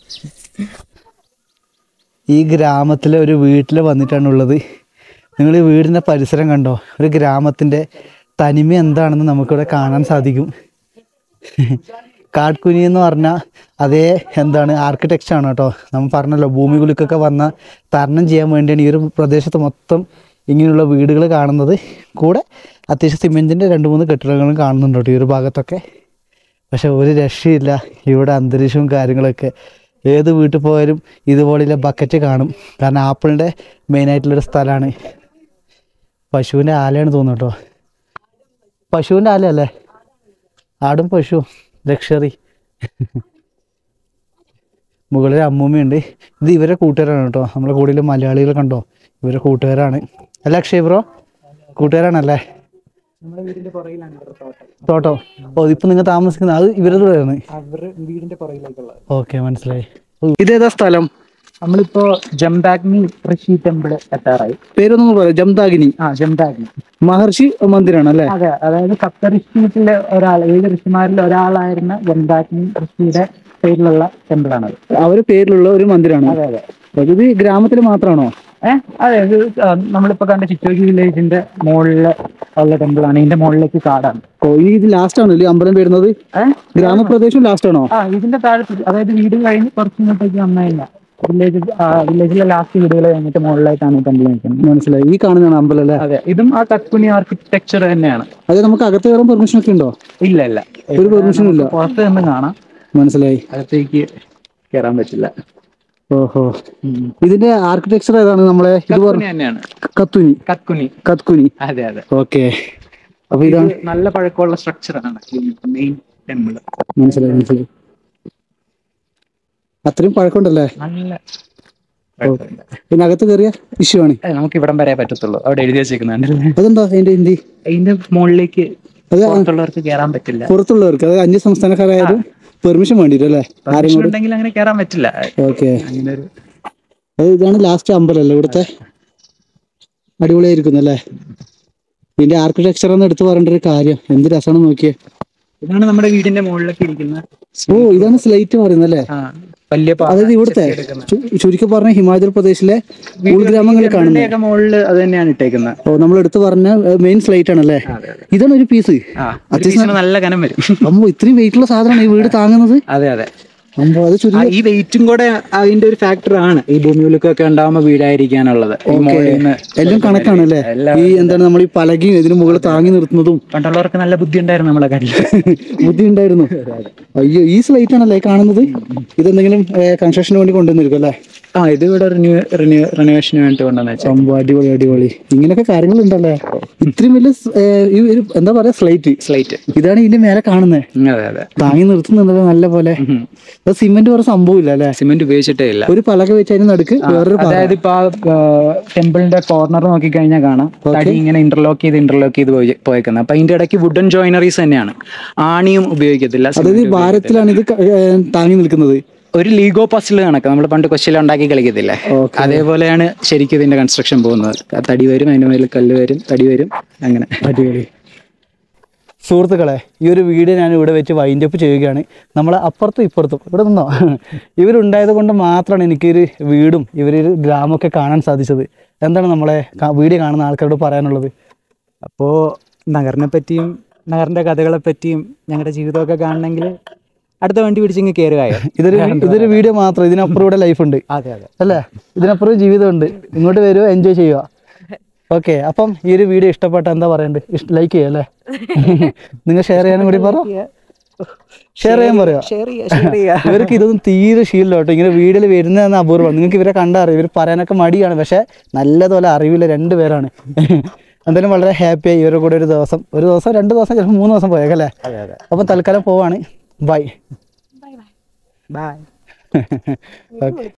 ഈ ഗ്രാമത്തിലെ ഒരു വീട്ടിൽ വന്നിട്ടാണുള്ളത്. നിങ്ങൾ ഈ വീടിൻ്റെ പരിസരം കണ്ടോ? ഒരു ഗ്രാമത്തിൻ്റെ തനിമ എന്താണെന്ന് നമുക്കിവിടെ കാണാൻ സാധിക്കും. കാട്കുനി എന്ന് പറഞ്ഞാൽ അതേ എന്താണ് ആർക്കിടെക്ചറാണ് കേട്ടോ. നമ്മൾ പറഞ്ഞല്ലോ ഭൂമികുലുക്കൊക്കെ വന്ന തരണം ചെയ്യാൻ വേണ്ടിയാണ് ഈ ഒരു പ്രദേശത്ത് മൊത്തം ഇങ്ങനെയുള്ള വീടുകൾ കാണുന്നത്. കൂടെ അത്യാവശ്യം സിമെൻറ്റിൻ്റെ രണ്ട് മൂന്ന് കെട്ടിടങ്ങളും കാണുന്നുണ്ട് കേട്ടോ ഈ ഒരു ഭാഗത്തൊക്കെ. പക്ഷെ ഒരു രക്ഷയില്ല ഇവിടെ അന്തരീക്ഷവും കാര്യങ്ങളൊക്കെ. ഏത് വീട്ടിൽ പോയാലും ഇതുപോലെയുള്ള ബക്കറ്റ് കാണും. കാരണം ആപ്പിളിൻ്റെ മെയിനായിട്ടുള്ളൊരു സ്ഥലമാണ്. പശുവിൻ്റെ ആലയാണ് തോന്നുന്നു കേട്ടോ. പശുവിൻ്റെ ആല അല്ലേ? ആടും പശു ലക്ഷറി. മുകളിൽ അമ്മൂമ്മയുണ്ട്. ഇത് ഇവരെ കൂട്ടുകാരാണ് കേട്ടോ. നമ്മളെ കൂടെയുള്ള മലയാളികൾ കണ്ടോ ഇവരെ കൂട്ടുകാരാണ്. അല്ല അക്ഷയ് ബ്രോ കൂട്ടുകാരാണല്ലേ? നമ്മുടെ വീടിന്റെ പുറകിലാണ് തോട്ടം. തോട്ടം. ഓ ഇപ്പൊ നിങ്ങൾ താമസിക്കുന്നത് അത് ഇവരുടെ കൂടെയാണ്? അവരുടെ വീടിന്റെ പുറകിലേക്കുള്ളത്. ഓക്കെ മനസ്സിലായി. ഇതേതാ സ്ഥലം? നമ്മളിപ്പോ ജംദാഗ്നി ഋഷി ടെമ്പിൾ എത്താറായി. പേരൊന്നും പറയാം. ജംദാഗ്നി. ആ ജംദാഗ്നി മഹർഷി മന്ദിരാണ് അല്ലേ? അതെ. അതായത് സപ്തഋഷിയിലെ ഒരാൾ, ഏഴ് ഋഷിമാരിൽ ഒരാളായിരുന്ന ജംദാഗ്നി ഋഷിയുടെ പേരിലുള്ള ടെമ്പിളാണത്. അവരുടെ പേരിലുള്ള ഒരു മന്ദിരാണ്. അതെ അതെ. ഇത് ഗ്രാമത്തിൽ മാത്രമാണോ? ഏഹ് അതെ. ഇത് നമ്മളിപ്പോ കണ്ട ചിറ്റോജി വില്ലേജിന്റെ മുകളില് ഉള്ള ടെമ്പിളാണ്. ഇതിന്റെ മുകളിലേക്ക് കാടാണ്. ഓ ഇത് ലാസ്റ്റ് ആണോ അമ്പലം വരുന്നത്? ഏഹ് ഗ്രാമപ്രദേശം ലാസ്റ്റ് ആണോ? ആ ഇതിന്റെ താഴെ, അതായത് വീട് കഴിഞ്ഞ് കുറച്ച് ഇങ്ങോട്ടേക്ക് വന്നതില്ല. വില്ലേജ് വില്ലേജിലെ ലാസ്റ്റ് വീടുകൾ കഴിഞ്ഞിട്ട് മുകളിലായിട്ടാണ് ടെമ്പിൾ നിൽക്കുന്നത്. മനസ്സിലായി. ഈ കാണുന്നതാണ് അമ്പലം അല്ലേ? അതെ. ഇതും ആ കത്കുനി ആർക്കിടെക്ചർ തന്നെയാണ്. അതെ. നമുക്ക് അകത്ത് കയറാൻ പെർമിഷൻ ഒക്കെ ഉണ്ടോ? ഇല്ല ഇല്ല, ഒരു പെർമിഷൻ ഇല്ല. പുറത്ത് നിന്ന് കാണാം. മനസ്സിലായി. അകത്തേക്ക് കയറാൻ പറ്റില്ല. ഓഹോ, ഇതിന്റെ ആർക്കിടെക്ചർ ഏതാണ്? നമ്മളെ ഇത് കത്കുനി തന്നെയാണ്. കത്തുനി കത്കുനി. കത്കുനി. അതെ അതെ. ഓക്കെ, അപ്പൊ ഇതാണ് നല്ല പഴക്കമുള്ള സ്ട്രക്ചറാണ് മെയിൻ ടെമ്പിൾ. മനസ്സിലായി മനസ്സിലായി. അത്രയും പഴക്കമുണ്ടല്ലേ? നല്ല പിന്നെ അകത്ത് കയറിയ ഇഷ്യൂ ആണ്. നമുക്ക് ഇവിടം വരെ പറ്റത്തുള്ളൂ. അവിടെ എഴുതി വെച്ചേക്കുന്നുണ്ടല്ലേ. അതെന്താ അതിന്റെ ഹിന്ദി? അതിന്റെ മുകളിലേക്ക് അത് പുറത്തുള്ളവർക്ക് കയറാൻ പറ്റില്ല. പുറത്തുള്ളവർക്ക്, അതായത് അന്യ സംസ്ഥാനക്കാരായാലും പെർമിഷൻ വേണ്ടി വരും അല്ലേ? പെർമിഷൻ ഉണ്ടെങ്കിൽ അങ്ങനെ കയറാൻ പറ്റില്ല. ഓക്കെ, അങ്ങനെ ഒരു അത് ഇതാണ് ലാസ്റ്റ് അമ്പലം അല്ലേ ഇവിടുത്തെ? അടിപൊളിയായിരിക്കുന്നു അല്ലേ? ഇതിന്റെ ആർക്കിടെക്ചർ എന്ന് എടുത്തു പറയേണ്ട ഒരു കാര്യം, എന്ത് രസമാണ് നോക്കിയേ. ഇതാണ് നമ്മുടെ വീടിന്റെ മുകളിലൊക്കെ ഇരിക്കുന്ന. ഓ, ഇതാണ് സ്ലൈറ്റ് പറയുന്നത് അല്ലേ? വലിയ അതായത് ഇവിടുത്തെ ചുരുക്കി പറഞ്ഞ ഹിമാചൽ പ്രദേശിലെ ഉൾഗ്രാമങ്ങളിൽ കാണുന്ന മുകളില് അത് തന്നെയാണ് ഇട്ടേക്കുന്നത്. ഓ, നമ്മൾ എടുത്തു പറഞ്ഞ മെയിൻ സ്ലൈറ്റ് ആണല്ലേ? ഇതാണ് ഒരു പീസ്. അത്യാവശ്യം നല്ല കനം വരും. അമ്മോ, ഇത്രയും വെയിറ്റ് ഉള്ള സാധനമാണ് ഈ വീട് താങ്ങുന്നത്. അതെ അതെ. അമ്പോ, അത് ചുരുക്കി ഈ വെയിറ്റും കൂടെ അതിന്റെ ഒരു ഫാക്ടർ ആണ് ഈ ഭൂമിയിലൊക്കെ ഉണ്ടാവുമ്പോ വീടായിരിക്കാനുള്ളത്. എല്ലാം കണക്കാണ് അല്ലേ? ഈ എന്താണ് നമ്മൾ ഈ പലകയും ഇതിന് മുകളിൽ താങ്ങി നിർത്തുന്നതും. പണ്ടുള്ളവർക്ക് നല്ല ബുദ്ധി ഉണ്ടായിരുന്നു നമ്മളെ കാര്യം. ബുദ്ധി ഉണ്ടായിരുന്നു. അയ്യോ, ഈ സ്ലൈറ്റ് ആണല്ലേ കാണുന്നത്? ഇതെന്തെങ്കിലും കൺസ്ട്രക്ഷന് വേണ്ടി കൊണ്ടുവന്നിരിക്കും അല്ലേ? ആ, ഇത് ഇവിടെ റിന്യൂ റിന്യൂ റിനോവേഷന് വേണ്ടി കൊണ്ടുവന്ന. സംഭവം അടിപൊളി അടിപൊളി. ഇങ്ങനെയൊക്കെ കാര്യങ്ങൾ ഉണ്ടല്ലേ? ഇത്രയും വലിയ ഈ ഒരു എന്താ പറയാ സ്ലൈറ്റ് സ്ലൈറ്റ് ഇതാണ് ഇതിന്റെ മേലെ കാണുന്നത്. അതെ അതെ. താങ്ങി നിർത്തുന്നുണ്ടല്ലോ നല്ല പോലെ. സിമെന്റ് വേറെ സംഭവമില്ല അല്ലെ? സിമെന്റ് ഉപയോഗിച്ചിട്ടേ ഇല്ല. ഒരു പലക വെച്ച് അതിന് നടുക്ക് വേറൊരു, അതായത് ഇപ്പൊ ടെമ്പിളിന്റെ കോർണർ നോക്കി കഴിഞ്ഞാൽ കാണാം തടി ഇങ്ങനെ ഇന്റർലോക്ക് ചെയ്ത് ഇന്റർലോക്ക് ചെയ്ത് പോയേക്കുന്നത്. അപ്പൊ അതിന്റെ ഇടയ്ക്ക് വുഡൻ ജോയിനറീസ് തന്നെയാണ്. ആണിയും ഉപയോഗിക്കത്തില്ല. അതായത് ഭാരത്തിലാണ് ഇത് താങ്ങി നിൽക്കുന്നത്. ഒരു ലീഗോ പസിൽ കണക്ക് നമ്മൾ പണ്ട് കൊച്ചിയിൽ ഉണ്ടാക്കി കളിക്കത്തില്ലേ, അതേപോലെയാണ് ശരിക്കും ഇതിന്റെ കൺസ്ട്രക്ഷൻ പോകുന്നത്. തടി വരും, അതിന്റെ മേലിൽ കല്ല് വരും, തടി വരും, അങ്ങനെ. അടിപൊളി. സുഹൃത്തുക്കളെ, ഈ ഒരു വീഡിയോ ഞാൻ ഇവിടെ വെച്ച് വൈൻഡ് അപ്പ് ചെയ്യുകയാണ്. നമ്മൾ അപ്പുറത്തും ഇപ്പുറത്തും ഇവിടെ നിന്നോ ഇവരുണ്ടായത് കൊണ്ട് മാത്രമാണ് എനിക്കൊരു വീടും ഇവരൊരു ഗ്രാമമൊക്കെ കാണാൻ സാധിച്ചത്. എന്താണ് നമ്മളെ വീഡിയോ കാണുന്ന ആൾക്കാരോട് പറയാനുള്ളത്? അപ്പോൾ നഗറിനെ പറ്റിയും നഗറിന്റെ കഥകളെ പറ്റിയും ഞങ്ങളുടെ ജീവിതമൊക്കെ കാണണമെങ്കിൽ അടുത്ത വണ്ടി പിടിച്ചിങ്ങ് കയറുകയോ. ഇതൊരു ഇതൊരു വീഡിയോ മാത്രം, ഇതിനപ്പുറം ഇവിടെ ലൈഫ് ഉണ്ട്. അതെ അതെ അല്ലേ? ഇതിനപ്പുറം ജീവിതമുണ്ട്. ഇങ്ങോട്ട് വരുമോ, എൻജോയ് ചെയ്യുക. ഓക്കെ, അപ്പം ഈ ഒരു വീഡിയോ ഇഷ്ടപ്പെട്ട എന്താ പറയണ്ടേ? ലൈക്ക് ചെയ്യുക അല്ലേ? നിങ്ങൾ ഷെയർ ചെയ്യാനും കൂടി പറ. ഷെയർ ചെയ്യാൻ പറയാം. ഇവർക്ക് ഇതൊന്നും തീരെ ശീലം കേട്ടോ, ഇങ്ങനെ വീഡിയോയിൽ വരുന്നതെന്ന് അപൂർവമാണ്. നിങ്ങൾക്ക് ഇവരെ കണ്ടറിയാം, ഇവർ പറയാനൊക്കെ മടിയാണ്, പക്ഷെ നല്ലതുപോലെ അറിവില്ല രണ്ടുപേരാണ്. എന്തായാലും വളരെ ഹാപ്പിയായി ഇവരുടെ കൂടെ ഒരു ദിവസം ഒരു ദിവസം രണ്ട് ദിവസം ചിലപ്പോൾ മൂന്ന് ദിവസം പോയേക്കല്ലേ? അപ്പം തൽക്കാലം പോവാണ്. Bye bye bye. ഓക്കെ.